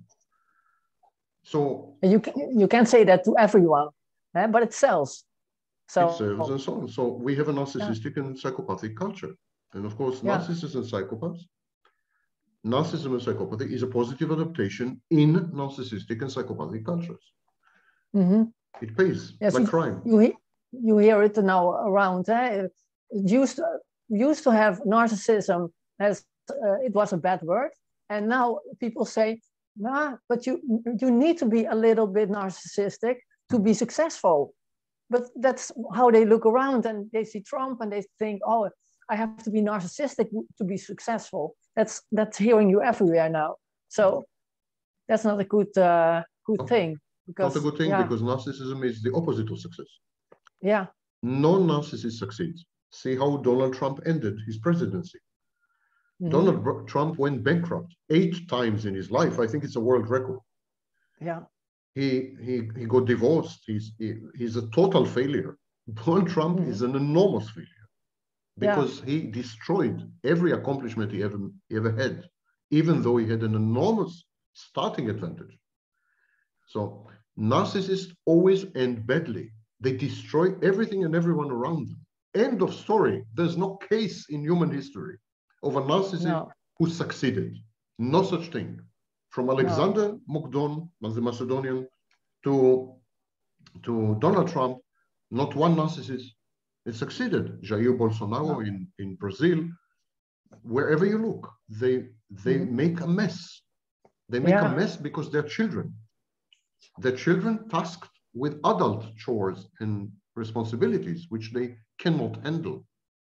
So And you can, you can say that to everyone, eh? But it sells. So it serves and so on. So we have a narcissistic yeah. and psychopathic culture. And of course, yeah. narcissists and psychopaths, narcissism and psychopathy is a positive adaptation in narcissistic and psychopathic cultures. Mm-hmm. It pays, yes, like you, crime. You, you hear it now around. Eh? It used to, used to have narcissism as uh, it was a bad word. And now people say, nah, but you, you need to be a little bit narcissistic to be successful. But that's how they look around and they see Trump and they think, oh, I have to be narcissistic to be successful. That's that's hearing you everywhere now. So that's not a good uh, good no, thing. Because, not a good thing yeah. because narcissism is the opposite of success. Yeah. No narcissist succeeds. See how Donald Trump ended his presidency. Mm-hmm. Donald Trump went bankrupt eight times in his life. I think it's a world record. Yeah. He, he, he got divorced. He's, he, he's a total failure. Donald Trump mm-hmm. is an enormous failure because yeah. he destroyed every accomplishment he ever, he ever had, even though he had an enormous starting advantage. So narcissists always end badly. They destroy everything and everyone around them. End of story. There's no case in human history of a narcissist no. who succeeded. No such thing. From Alexander no. Mokdon, the Macedonian, to, to Donald Trump, not one narcissist has succeeded. Jair Bolsonaro no. in, in Brazil, wherever you look, they, they mm-hmm. make a mess. They make yeah. a mess because they're children. They're children tasked with adult chores and responsibilities, which they cannot handle.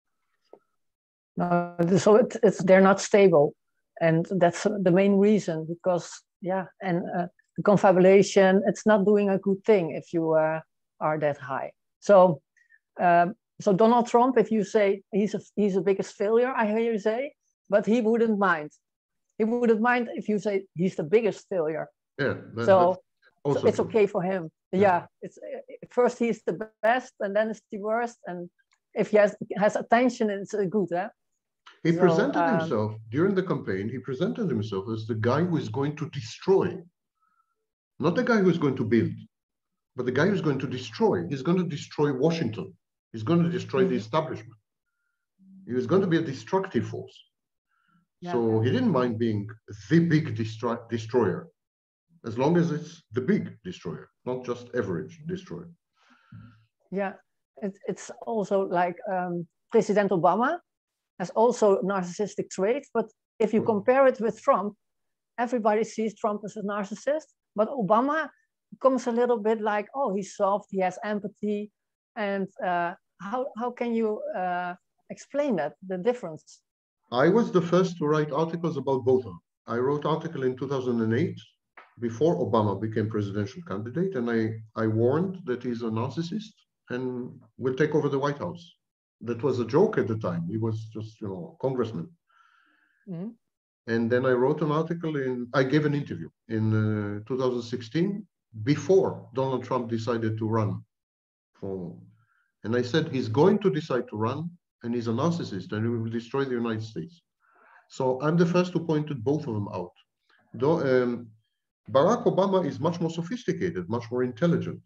No, so it, it's they're not stable, and that's the main reason. Because yeah, and uh, the confabulation, it's not doing a good thing if you uh, are that high. So, um, so Donald Trump, if you say he's a, he's the biggest failure, I hear you say, but he wouldn't mind. He wouldn't mind if you say he's the biggest failure. Yeah. That, so. Also So it's true. okay for him. Yeah, yeah. It's first he's the best, and then it's the worst. And if he has has attention, it's good. Eh? He so, presented um, himself during the campaign. He presented himself as the guy who is going to destroy, not the guy who is going to build, but the guy who's going to destroy. He's going to destroy Washington. He's going to destroy mm-hmm. the establishment. He was going to be a destructive force. Yeah. So he didn't mind being the big destro destroyer. As long as it's the big destroyer, not just average destroyer. Yeah, it, it's also like um, President Obama has also narcissistic traits, but if you compare it with Trump, everybody sees Trump as a narcissist, but Obama comes a little bit like, oh, he's soft, he has empathy, and uh, how, how can you uh, explain that, the difference? I was the first to write articles about both of them. I wrote an article in two thousand eight, before Obama became presidential candidate, and I, I warned that he's a narcissist and will take over the White House. That was a joke at the time. He was just, you know, a congressman. Mm-hmm. And then I wrote an article in, I gave an interview in uh, two thousand sixteen before Donald Trump decided to run for, and I said, he's going to decide to run and he's a narcissist and he will destroy the United States. So I'm the first who pointed both of them out. Though, um, Barack Obama is much more sophisticated, much more intelligent.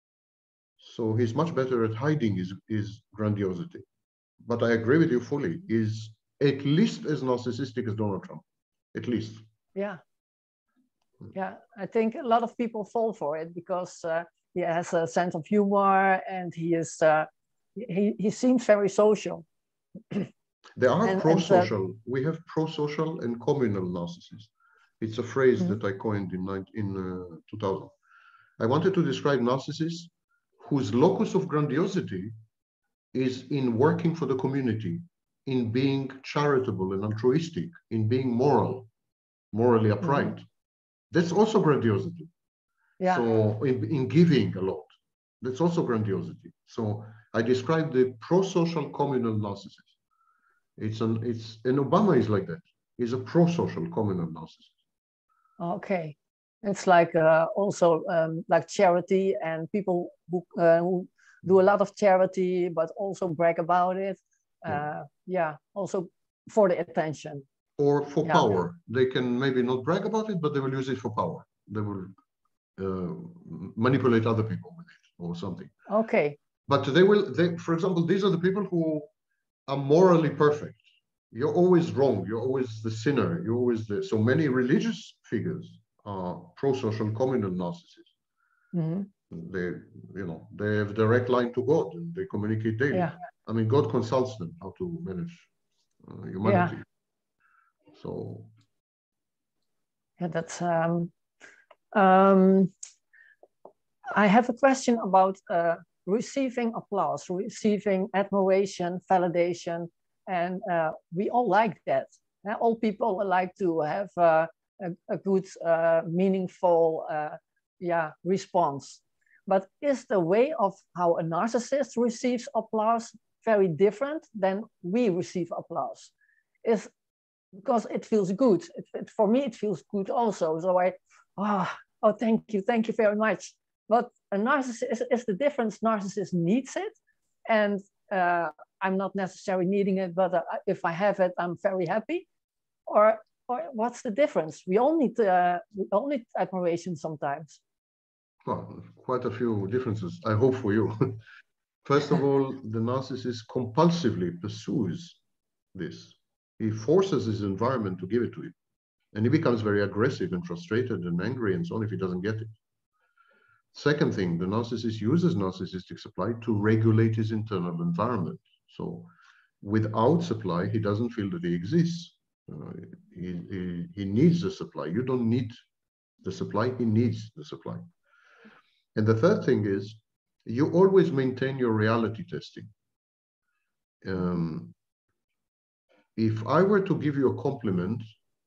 So he's much better at hiding his, his grandiosity. But I agree with you fully. He's at least as narcissistic as Donald Trump, at least. Yeah. Yeah, I think a lot of people fall for it because uh, he has a sense of humor and he is, uh, he, he seems very social. There are pro-social. Uh, we have pro-social and communal narcissists. It's a phrase mm-hmm. that I coined in, in uh, two thousand. I wanted to describe narcissists whose locus of grandiosity is in working for the community, in being charitable and altruistic, in being moral, morally upright. Mm-hmm. That's also grandiosity. Yeah. So in, in giving a lot, that's also grandiosity. So I describe the pro-social communal narcissist. It's an, it's, and Obama is like that. He's a pro-social communal narcissist. Okay. It's like uh, also um, like charity, and people who, uh, who do a lot of charity, but also brag about it. Uh, yeah. yeah, also for the attention. Or for yeah. power. They can maybe not brag about it, but they will use it for power. They will uh, manipulate other people with it or something. Okay. But they will, they, for example, these are the people who are morally perfect. You're always wrong. You're always the sinner. You're always the, so many religious figures are pro-social communal narcissists. Mm-hmm. They, you know, they have direct line to God and they communicate daily. Yeah. I mean, God consults them how to manage uh, humanity. Yeah. So. Yeah, that's, um, um, I have a question about uh, receiving applause, receiving admiration, validation, and uh, we all like that. Uh, all people like to have uh, a, a good, uh, meaningful, uh, yeah, response. But is the way of how a narcissist receives applause very different than we receive applause? Is because it feels good. It, it, for me, it feels good also. So I, oh, oh, thank you, thank you very much. But a narcissist is, is the difference. Narcissist needs it, and uh, I'm not necessarily needing it. But uh, if I have it, I'm very happy. Or, or what's the difference? We all need, uh, we all need admiration sometimes. Well, quite a few differences. I hope for you. First of all, the narcissist compulsively pursues this. He forces his environment to give it to him. And he becomes very aggressive and frustrated and angry and so on if he doesn't get it. Second thing, the narcissist uses narcissistic supply to regulate his internal environment. So without supply, he doesn't feel that he exists. Uh, he, he, he needs the supply. You don't need the supply, he needs the supply. And the third thing is, you always maintain your reality testing. Um, if I were to give you a compliment,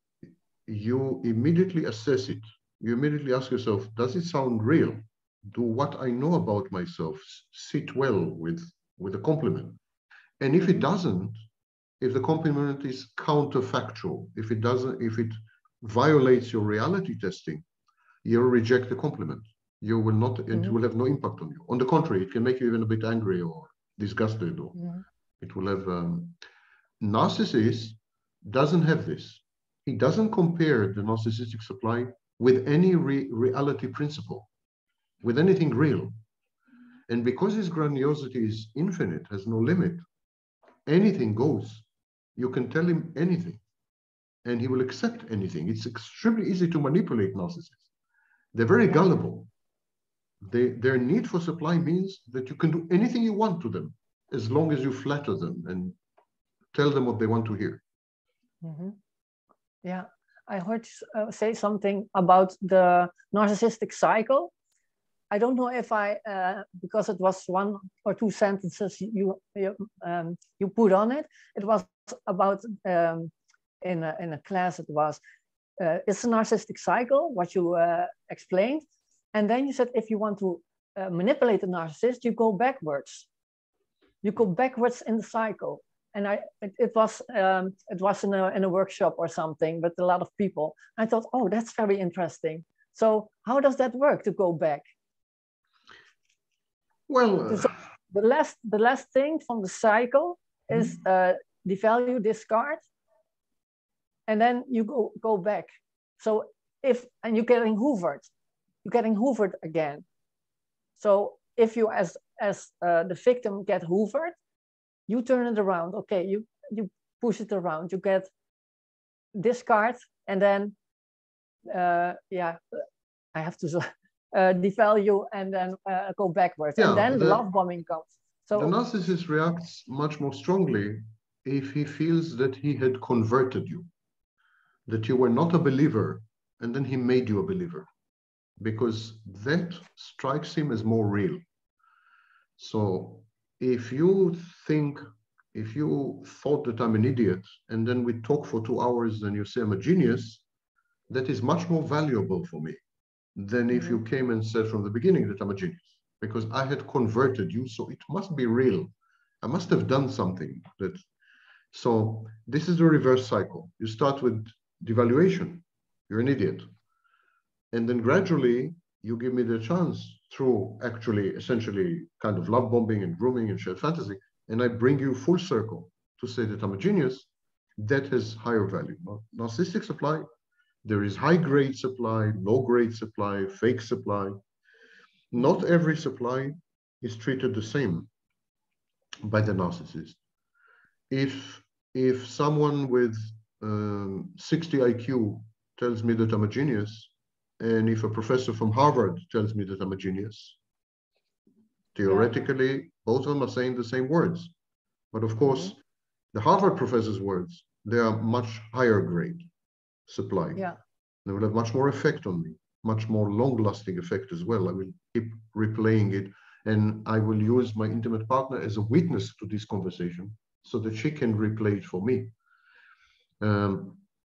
you immediately assess it. You immediately ask yourself, does it sound real? Do what I know about myself sit well with, with a compliment? And if it doesn't, if the compliment is counterfactual, if it doesn't, if it violates your reality testing, you'll reject the compliment. You will not, mm-hmm. It will have no impact on you. On the contrary, it can make you even a bit angry or disgusted, or mm-hmm. It will have, um, narcissist doesn't have this. He doesn't compare the narcissistic supply with any re reality principle, with anything real. And because his grandiosity is infinite, has no limit, anything goes. You can tell him anything, and he will accept anything. It's extremely easy to manipulate narcissists. They're very yeah. gullible. They, their need for supply means that you can do anything you want to them, as long as you flatter them and tell them what they want to hear. Mm-hmm. Yeah, I heard uh, say something about the narcissistic cycle. I don't know if I, uh, because it was one or two sentences you you, um, you put on it. It was about, um, in, a, in a class, it was, uh, it's a narcissistic cycle, what you uh, explained. And then you said, if you want to uh, manipulate a narcissist, you go backwards. You go backwards in the cycle. And I, it, it was, um, it was in a, in a workshop or something with a lot of people. I thought, oh, that's very interesting. So how does that work to go back? Well, uh... so the last, the last thing from the cycle is uh, devalue, discard, and then you go, go back. So if, and you're getting hoovered, you're getting hoovered again. So if you as, as uh, the victim get hoovered, you turn it around. Okay, you, you push it around, you get discard, and then, uh, yeah, I have to uh, devalue and then uh, go backwards. Yeah, and then the, the love bombing comes. So the narcissist reacts much more strongly if he feels that he had converted you, that you were not a believer, and then he made you a believer, because that strikes him as more real. So if you think, if you thought that I'm an idiot, and then we talk for two hours and you say I'm a genius, that is much more valuable for me than if you came and said from the beginning that I'm a genius, because I had converted you, so it must be real. I must have done something that, so this is the reverse cycle. You start with devaluation, you're an idiot. And then gradually you give me the chance through actually essentially kind of love bombing and grooming and shared fantasy, and I bring you full circle to say that I'm a genius. That has higher value. Narcissistic supply, there is high grade supply, low grade supply, fake supply. Not every supply is treated the same by the narcissist. If if someone with um, sixty I Q tells me that I'm a genius, and if a professor from Harvard tells me that I'm a genius, theoretically, yeah. both of them are saying the same words. But of course, mm-hmm. the Harvard professor's words, they are much higher grade supply. Yeah. They will have much more effect on me, much more long-lasting effect as well. I will keep replaying it, and I will use my intimate partner as a witness to this conversation so that she can replay it for me. Um,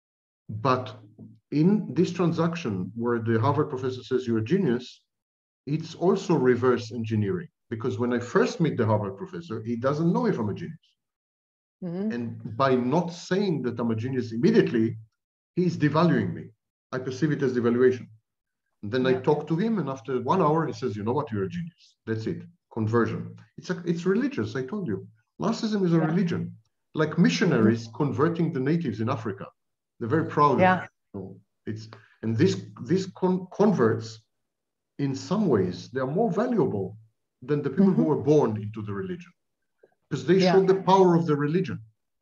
but in this transaction where the Harvard professor says you're a genius, it's also reverse engineering, because when I first meet the Harvard professor, he doesn't know if I'm a genius. Mm-hmm. And by not saying that I'm a genius immediately, he's devaluing me. I perceive it as devaluation. And then yeah. I talk to him, and after one hour, he says, you know what, you're a genius. That's it. Conversion. It's a, it's religious, I told you. Narcissism is a yeah. religion. Like missionaries mm-hmm. converting the natives in Africa. They're very proud yeah. of it. So it's, and this, these con converts, in some ways, they are more valuable than the people mm-hmm. who were born into the religion, because they yeah. show the power of the religion.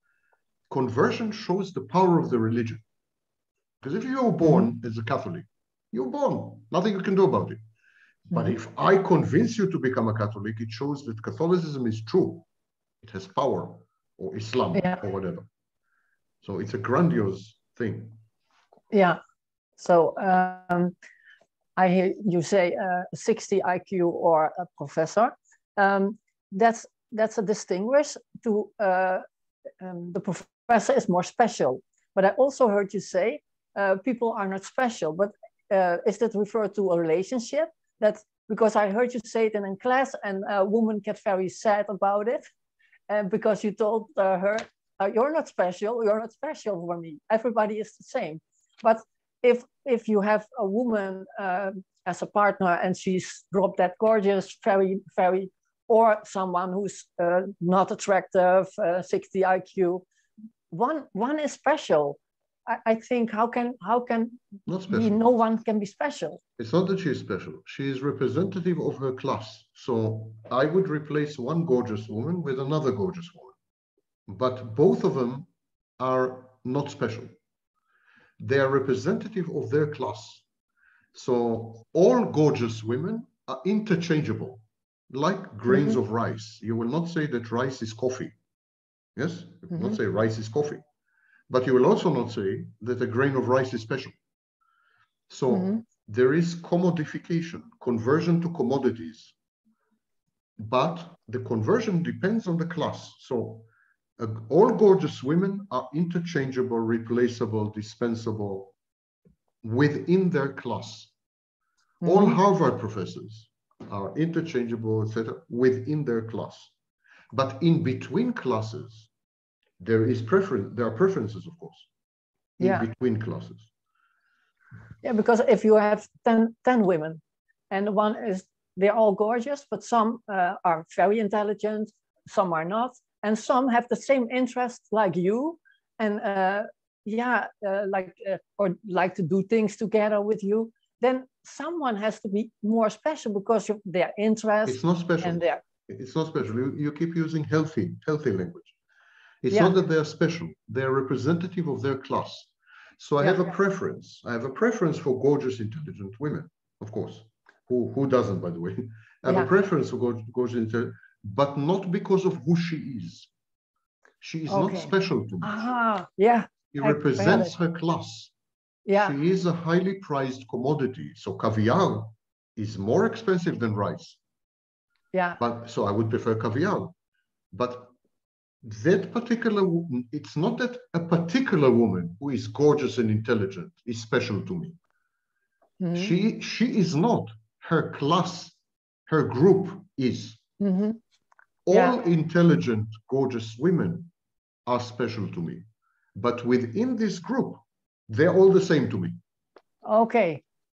Conversion shows the power of the religion. Because if you were born mm-hmm. as a Catholic, you're born, nothing you can do about it. Mm-hmm. But if I convince you to become a Catholic, it shows that Catholicism is true. It has power, or Islam, yeah. or whatever. So it's a grandiose thing. Yeah. So um, I hear you say uh, sixty I Q or a professor. Um, that's that's a distinguish to uh, um, the professor is more special. But I also heard you say uh, people are not special. But uh, is that referred to a relationship? That because I heard you say it in a class, and a woman get very sad about it, and because you told uh, her, uh, "You're not special. You're not special for me. Everybody is the same." But if if you have a woman uh, as a partner and she's drop dead gorgeous, very very, or someone who's uh, not attractive, uh, sixty I Q, one one is special. I, I think how can how can be, no one can be special. It's not that she is special. She is representative of her class. So I would replace one gorgeous woman with another gorgeous woman, but both of them are not special. They are representative of their class. So all gorgeous women are interchangeable, like grains mm-hmm. of rice. You will not say that rice is coffee. Yes? You will mm-hmm. not say rice is coffee. But you will also not say that a grain of rice is special. So mm-hmm. there is commodification, conversion to commodities. But the conversion depends on the class. So uh, all gorgeous women are interchangeable, replaceable, dispensable within their class. Mm-hmm. All Harvard professors are interchangeable, et cetera, within their class. But in between classes, there is preference. There are preferences, of course, in yeah. between classes. Yeah, because if you have ten, ten women, and one is, they're all gorgeous, but some uh, are very intelligent, some are not, and some have the same interests like you, and uh, yeah, uh, like uh, or like to do things together with you, then someone has to be more special because of their interests. It's not special. And their... It's not special. You, you keep using healthy, healthy language. It's yeah. not that they're special. They're representative of their class. So I yeah. have a preference. I have a preference for gorgeous, intelligent women, of course. Who, who doesn't, by the way? I have yeah. a preference for gorgeous, gorgeous, intelligent, but not because of who she is. She is okay. not special to me. Ah, yeah. She I represents her class. Yeah. She is a highly prized commodity. So caviar is more expensive than rice. Yeah. But so I would prefer caviar. But that particular, it's not that a particular woman who is gorgeous and intelligent is special to me. Mm-hmm. She, she is not. Her class, her group is. Mm-hmm. All yeah. intelligent, gorgeous women are special to me. But within this group, they're all the same to me. Okay.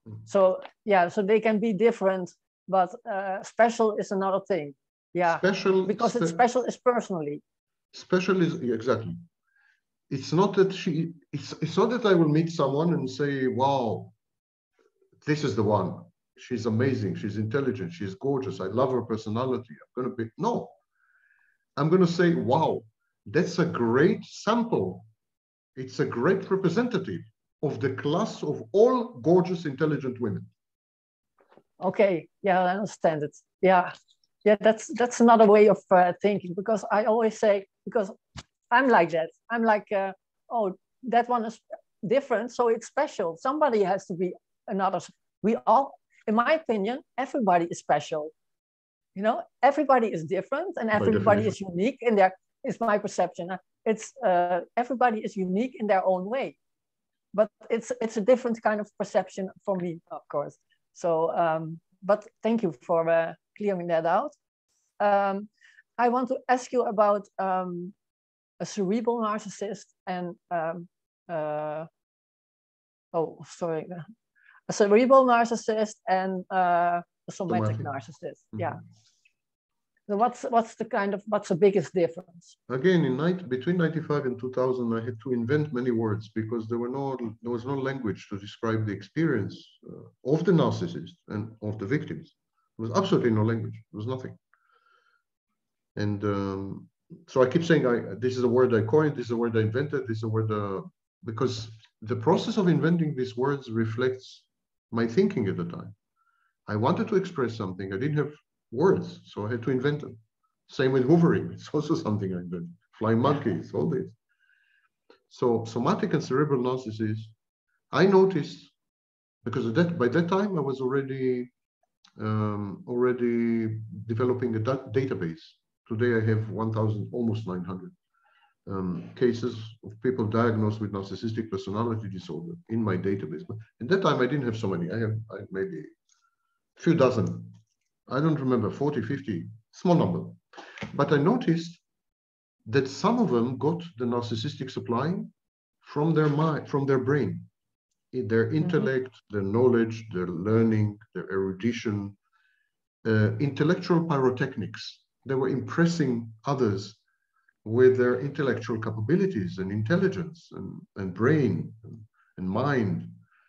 So yeah, so they can be different, but uh, special is another thing. Yeah, special because it's spe special is personally. Special is exactly. It's not that she. It's it's not that I will meet someone and say, "Wow, this is the one. She's amazing. She's intelligent. She's gorgeous. I love her personality. I'm gonna be." No, I'm gonna say, "Wow, that's a great sample. It's a great representative of the class of all gorgeous, intelligent women." Okay, yeah, I understand it. Yeah, yeah, that's that's another way of uh, thinking, because I always say, because I'm like that. I'm like, uh, oh, that one is different, so it's special. Somebody has to be another. We all, in my opinion, everybody is special. You know, everybody is different and everybody is unique in their, is my perception. It's uh, everybody is unique in their own way, but it's it's a different kind of perception for me, of course. So, um, but thank you for uh, clearing that out. Um, I want to ask you about um, a cerebral narcissist and um, uh, oh, sorry, a cerebral narcissist and uh, a somatic, somatic narcissist. Mm-hmm. Yeah. So what's what's the kind of what's the biggest difference? Again, in night between ninety-five and two thousand, I had to invent many words because there were no there was no language to describe the experience uh, of the narcissist and of the victims. There was absolutely no language. There was nothing. And um, so I keep saying, I this is a word I coined. This is a word I invented. This is a word uh, because the process of inventing these words reflects my thinking at the time. I wanted to express something. I didn't have words, so I had to invent them. Same with hoovering. It's also something I invented. Flying monkeys, all this. So somatic and cerebral narcissists, I noticed, because of that, by that time I was already um, already developing a da database. Today I have one thousand, almost nine hundred um, cases of people diagnosed with narcissistic personality disorder in my database. But at that time I didn't have so many. I have I maybe a few dozen. I don't remember, forty, fifty, small number. But I noticed that some of them got the narcissistic supply from their mind, from their brain, their intellect, mm-hmm. their knowledge, their learning, their erudition, uh, intellectual pyrotechnics. They were impressing others with their intellectual capabilities and intelligence and, and brain and, and mind.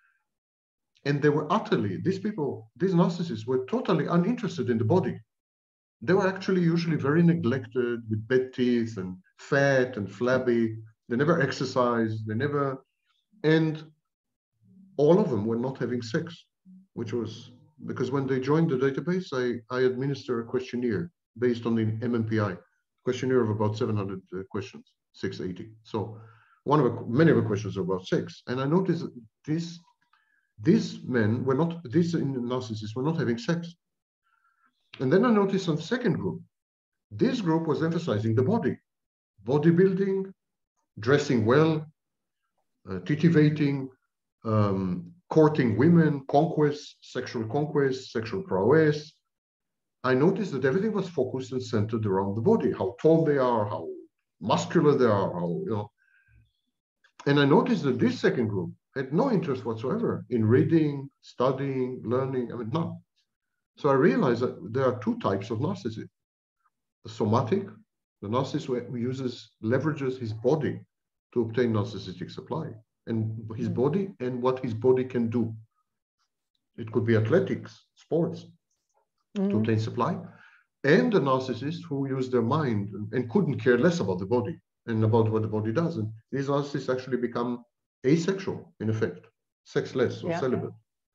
And they were utterly, these people, these narcissists were totally uninterested in the body. They were actually usually very neglected, with bad teeth and fat and flabby. They never exercised, they never, and all of them were not having sex, which was, because when they joined the database, I, I administer a questionnaire based on the M M P I, questionnaire of about seven hundred uh, questions, six eighty. So one of the, many of the questions are about sex. And I noticed that these, these men were not, these narcissists were not having sex. And then I noticed on the second group, this group was emphasizing the body, bodybuilding, dressing well, uh, titivating, um, courting women, conquest, sexual conquest, sexual prowess. I noticed that everything was focused and centered around the body, how tall they are, how muscular they are, how, you know. And I noticed that this second group had no interest whatsoever in reading, studying, learning, I mean, none. So I realized that there are two types of narcissist. The somatic, the narcissist who uses, leverages his body to obtain narcissistic supply, and his mm-hmm. body and what his body can do. It could be athletics, sports, mm-hmm. to obtain supply. And the narcissist who use their mind and, and couldn't care less about the body and about what the body does. And these narcissists actually become asexual, in effect, sexless or yeah. celibate.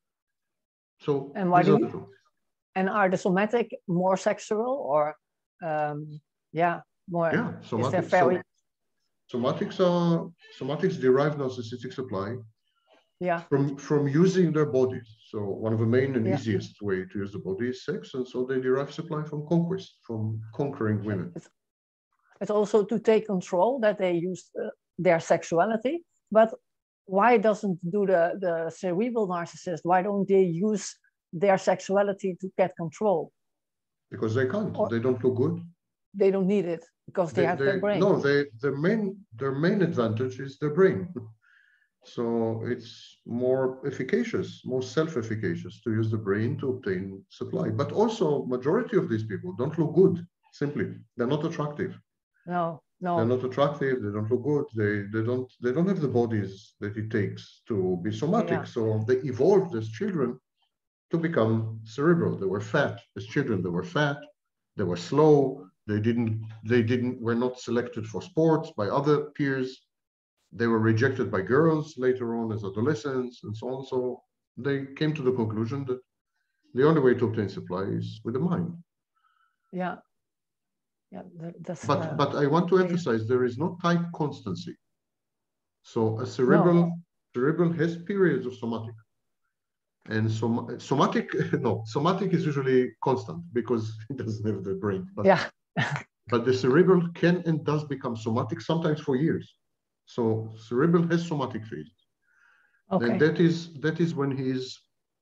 So and why do you? And are the somatic more sexual or, um, yeah, more? Yeah, somatic, very... so, somatics are somatics derive narcissistic supply. Yeah. From from using their bodies. So one of the main and yeah. easiest way to use the body is sex, and so they derive supply from conquest, from conquering women. It's, it's also to take control that they use uh, their sexuality. But why doesn't do the the cerebral narcissist? Why don't they use their sexuality to get control? Because they can't. Or they don't look good. They don't need it because they, they have they, their brain. No, they their main their main advantage is their brain. So it's more efficacious, more self-efficacious to use the brain to obtain supply. But also, majority of these people don't look good. Simply, they're not attractive. No, no. They're not attractive. They don't look good. They they don't they don't have the bodies that it takes to be somatic. Yeah. So they evolved as children to become cerebral. They were fat as children. They were fat. They were slow. They didn't they didn't were not selected for sports by other peers. They were rejected by girls later on as adolescents and so on. So they came to the conclusion that the only way to obtain supply is with the mind. Yeah. Yeah, that's, but uh, but I want to yeah. emphasize there is no type constancy. So a cerebral no. cerebral has periods of somatic, and som somatic no somatic is usually constant because it doesn't have the brain. But, yeah. but the cerebral can and does become somatic sometimes for years. So cerebral has somatic phases, okay. And that is that is when he's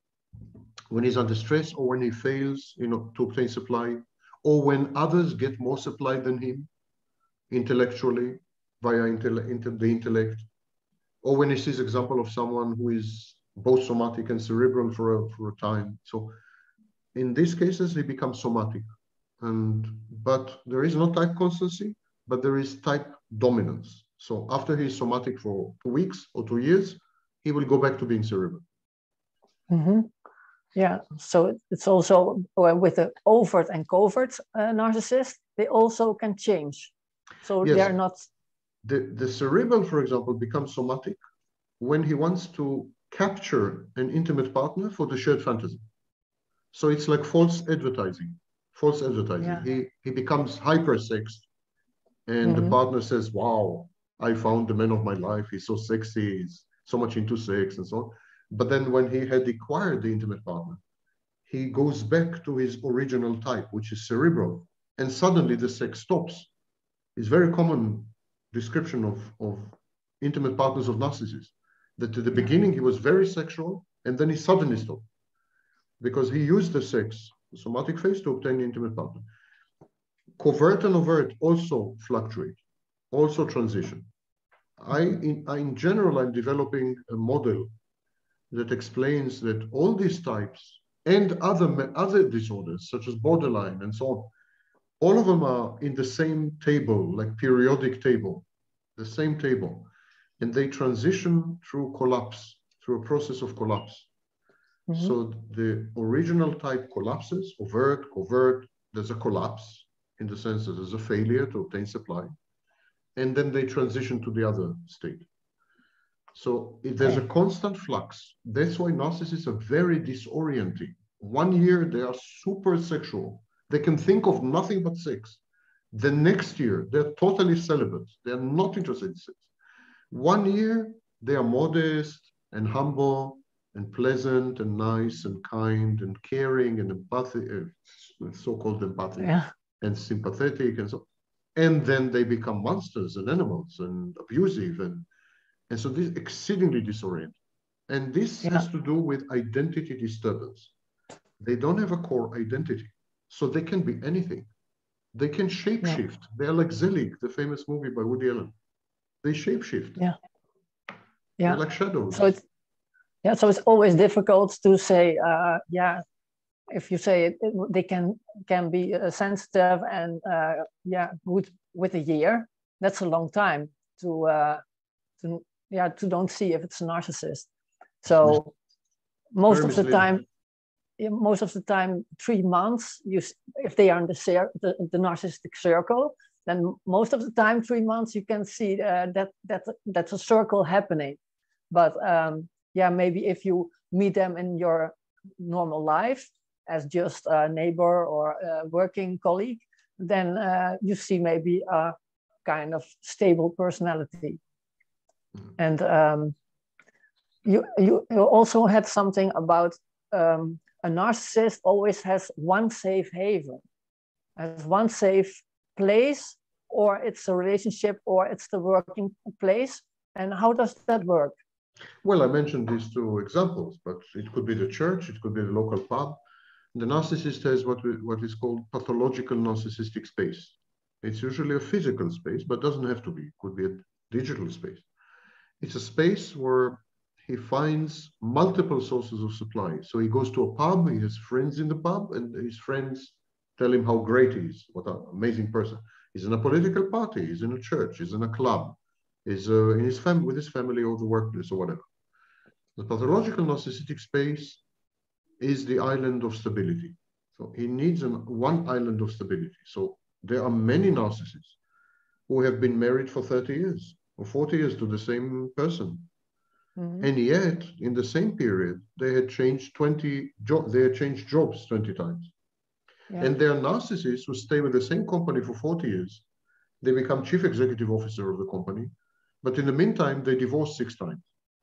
when he's under stress or when he fails, you know, to obtain supply, or when others get more supply than him intellectually via intel inter the intellect, or when he sees example of someone who is both somatic and cerebral for a, for a time. So in these cases, he becomes somatic. And but there is no type constancy, but there is type dominance. So after he's somatic for two weeks or two years, he will go back to being cerebral. Mm-hmm. Yeah, so it's also with the overt and covert uh, narcissist, they also can change. So yes. They're not... The, the cerebral, for example, becomes somatic when he wants to capture an intimate partner for the shared fantasy. So it's like false advertising, false advertising. Yeah. He, he becomes hyper-sexed and mm-hmm. the partner says, wow, I found the man of my life. He's so sexy, he's so much into sex and so on. But then when he had acquired the intimate partner, he goes back to his original type, which is cerebral, and suddenly the sex stops. It's very common description of, of intimate partners of narcissists, that at the beginning he was very sexual, and then he suddenly stopped because he used the sex, the somatic phase, to obtain the intimate partner. Covert and overt also fluctuate, also transition. I, in, I, in general, I'm developing a model that explains that all these types and other, other disorders, such as borderline and so on, all of them are in the same table, like periodic table, the same table. And they transition through collapse, through a process of collapse. Mm-hmm. So the original type collapses, overt, covert, there's a collapse in the sense that there's a failure to obtain supply. And then they transition to the other state. So if there's okay. a constant flux. That's why narcissists are very disorienting. One year, they are super sexual. They can think of nothing but sex. The next year, they're totally celibate. They're not interested in sex. One year, they are modest and humble and pleasant and nice and kind and caring and empathic, uh, so-called empathic yeah. and sympathetic and so. And then they become monsters and animals and abusive and And so this is exceedingly disorienting. And this yeah. has to do with identity disturbance. They don't have a core identity. So they can be anything. They can shapeshift. Yeah. They're like Zelig, the famous movie by Woody Allen. They shapeshift. Yeah. Yeah. They're like shadows. So it's, yeah, so it's always difficult to say, uh, yeah, if you say it, it, they can, can be uh, sensitive and uh, yeah, good with a year. That's a long time to, uh, to yeah, to don't see if it's a narcissist. So most of the time, most of the time, three months, you, if they are in the, the, the narcissistic circle, then most of the time, three months, you can see uh, that, that that's a circle happening. But um, yeah, maybe if you meet them in your normal life as just a neighbor or a working colleague, then uh, you see maybe a kind of stable personality. And um, you, you, you also had something about um, a narcissist always has one safe haven, has one safe place, or it's a relationship, or it's the working place. And how does that work? Well, I mentioned these two examples, but it could be the church, it could be the local pub. The narcissist has what, we, what is called pathological narcissistic space. It's usually a physical space, but doesn't have to be. It could be a digital space. It's a space where he finds multiple sources of supply. So he goes to a pub, he has friends in the pub, and his friends tell him how great he is, what an amazing person. He's in a political party, he's in a church, he's in a club, he's uh, in his family, with his family or the workplace or whatever. The pathological narcissistic space is the island of stability. So he needs an, one island of stability. So there are many narcissists who have been married for thirty years or forty years to the same person. Mm-hmm. And yet, in the same period, they had changed twenty jobs, they had changed jobs twenty times. Yeah. And there are narcissists who stay with the same company for forty years. They become chief executive officer of the company, but in the meantime, they divorce six times.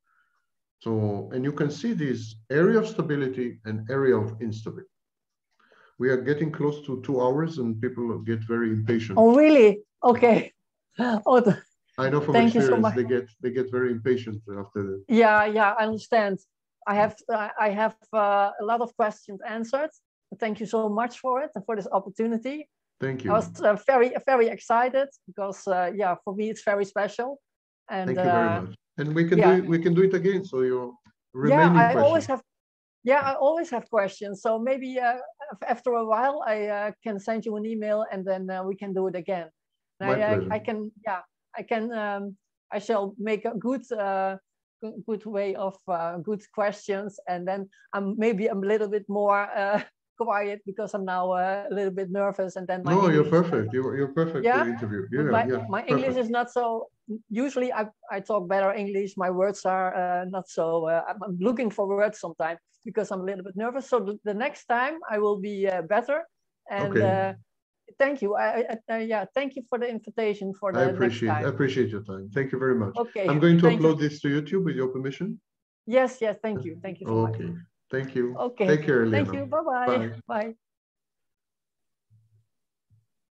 So, and you can see this area of stability and area of instability. We are getting close to two hours and people get very impatient. Oh, really? Okay. Oh, the, I know from thank you so experience, much. they get they get very impatient after that. Yeah, yeah, I understand. I have uh, I have uh, a lot of questions answered. Thank you so much for it and for this opportunity. Thank you. I was uh, very very excited because uh, yeah, for me it's very special. And thank you very uh, much. And we can yeah. do it, we can do it again. So your remaining yeah, I questions. always have. Yeah, I always have questions. So maybe uh, after a while, I uh, can send you an email and then uh, we can do it again. My I, pleasure. I, I can, yeah, I can, um, I shall make a good, uh, good way of uh, good questions. And then I'm maybe I'm a little bit more uh, quiet because I'm now uh, a little bit nervous. And then my no, English you're perfect. You're, you're perfect yeah? for the interview. Yeah, my, yeah, my perfect. English is not so, usually I, I talk better English. My words are uh, not so, uh, I'm, I'm looking for words sometimes because I'm a little bit nervous. So the, the next time I will be uh, better. And okay. uh, thank you. I, I, uh, yeah, thank you for the invitation for the I appreciate, next time. I appreciate your time. Thank you very much. Okay. I'm going to thank upload you. this to YouTube with your permission. Yes, yes. Thank you. Thank you so okay. much. Thank you. Okay. Take care, Elena. Thank you. Bye-bye. Bye. Bye.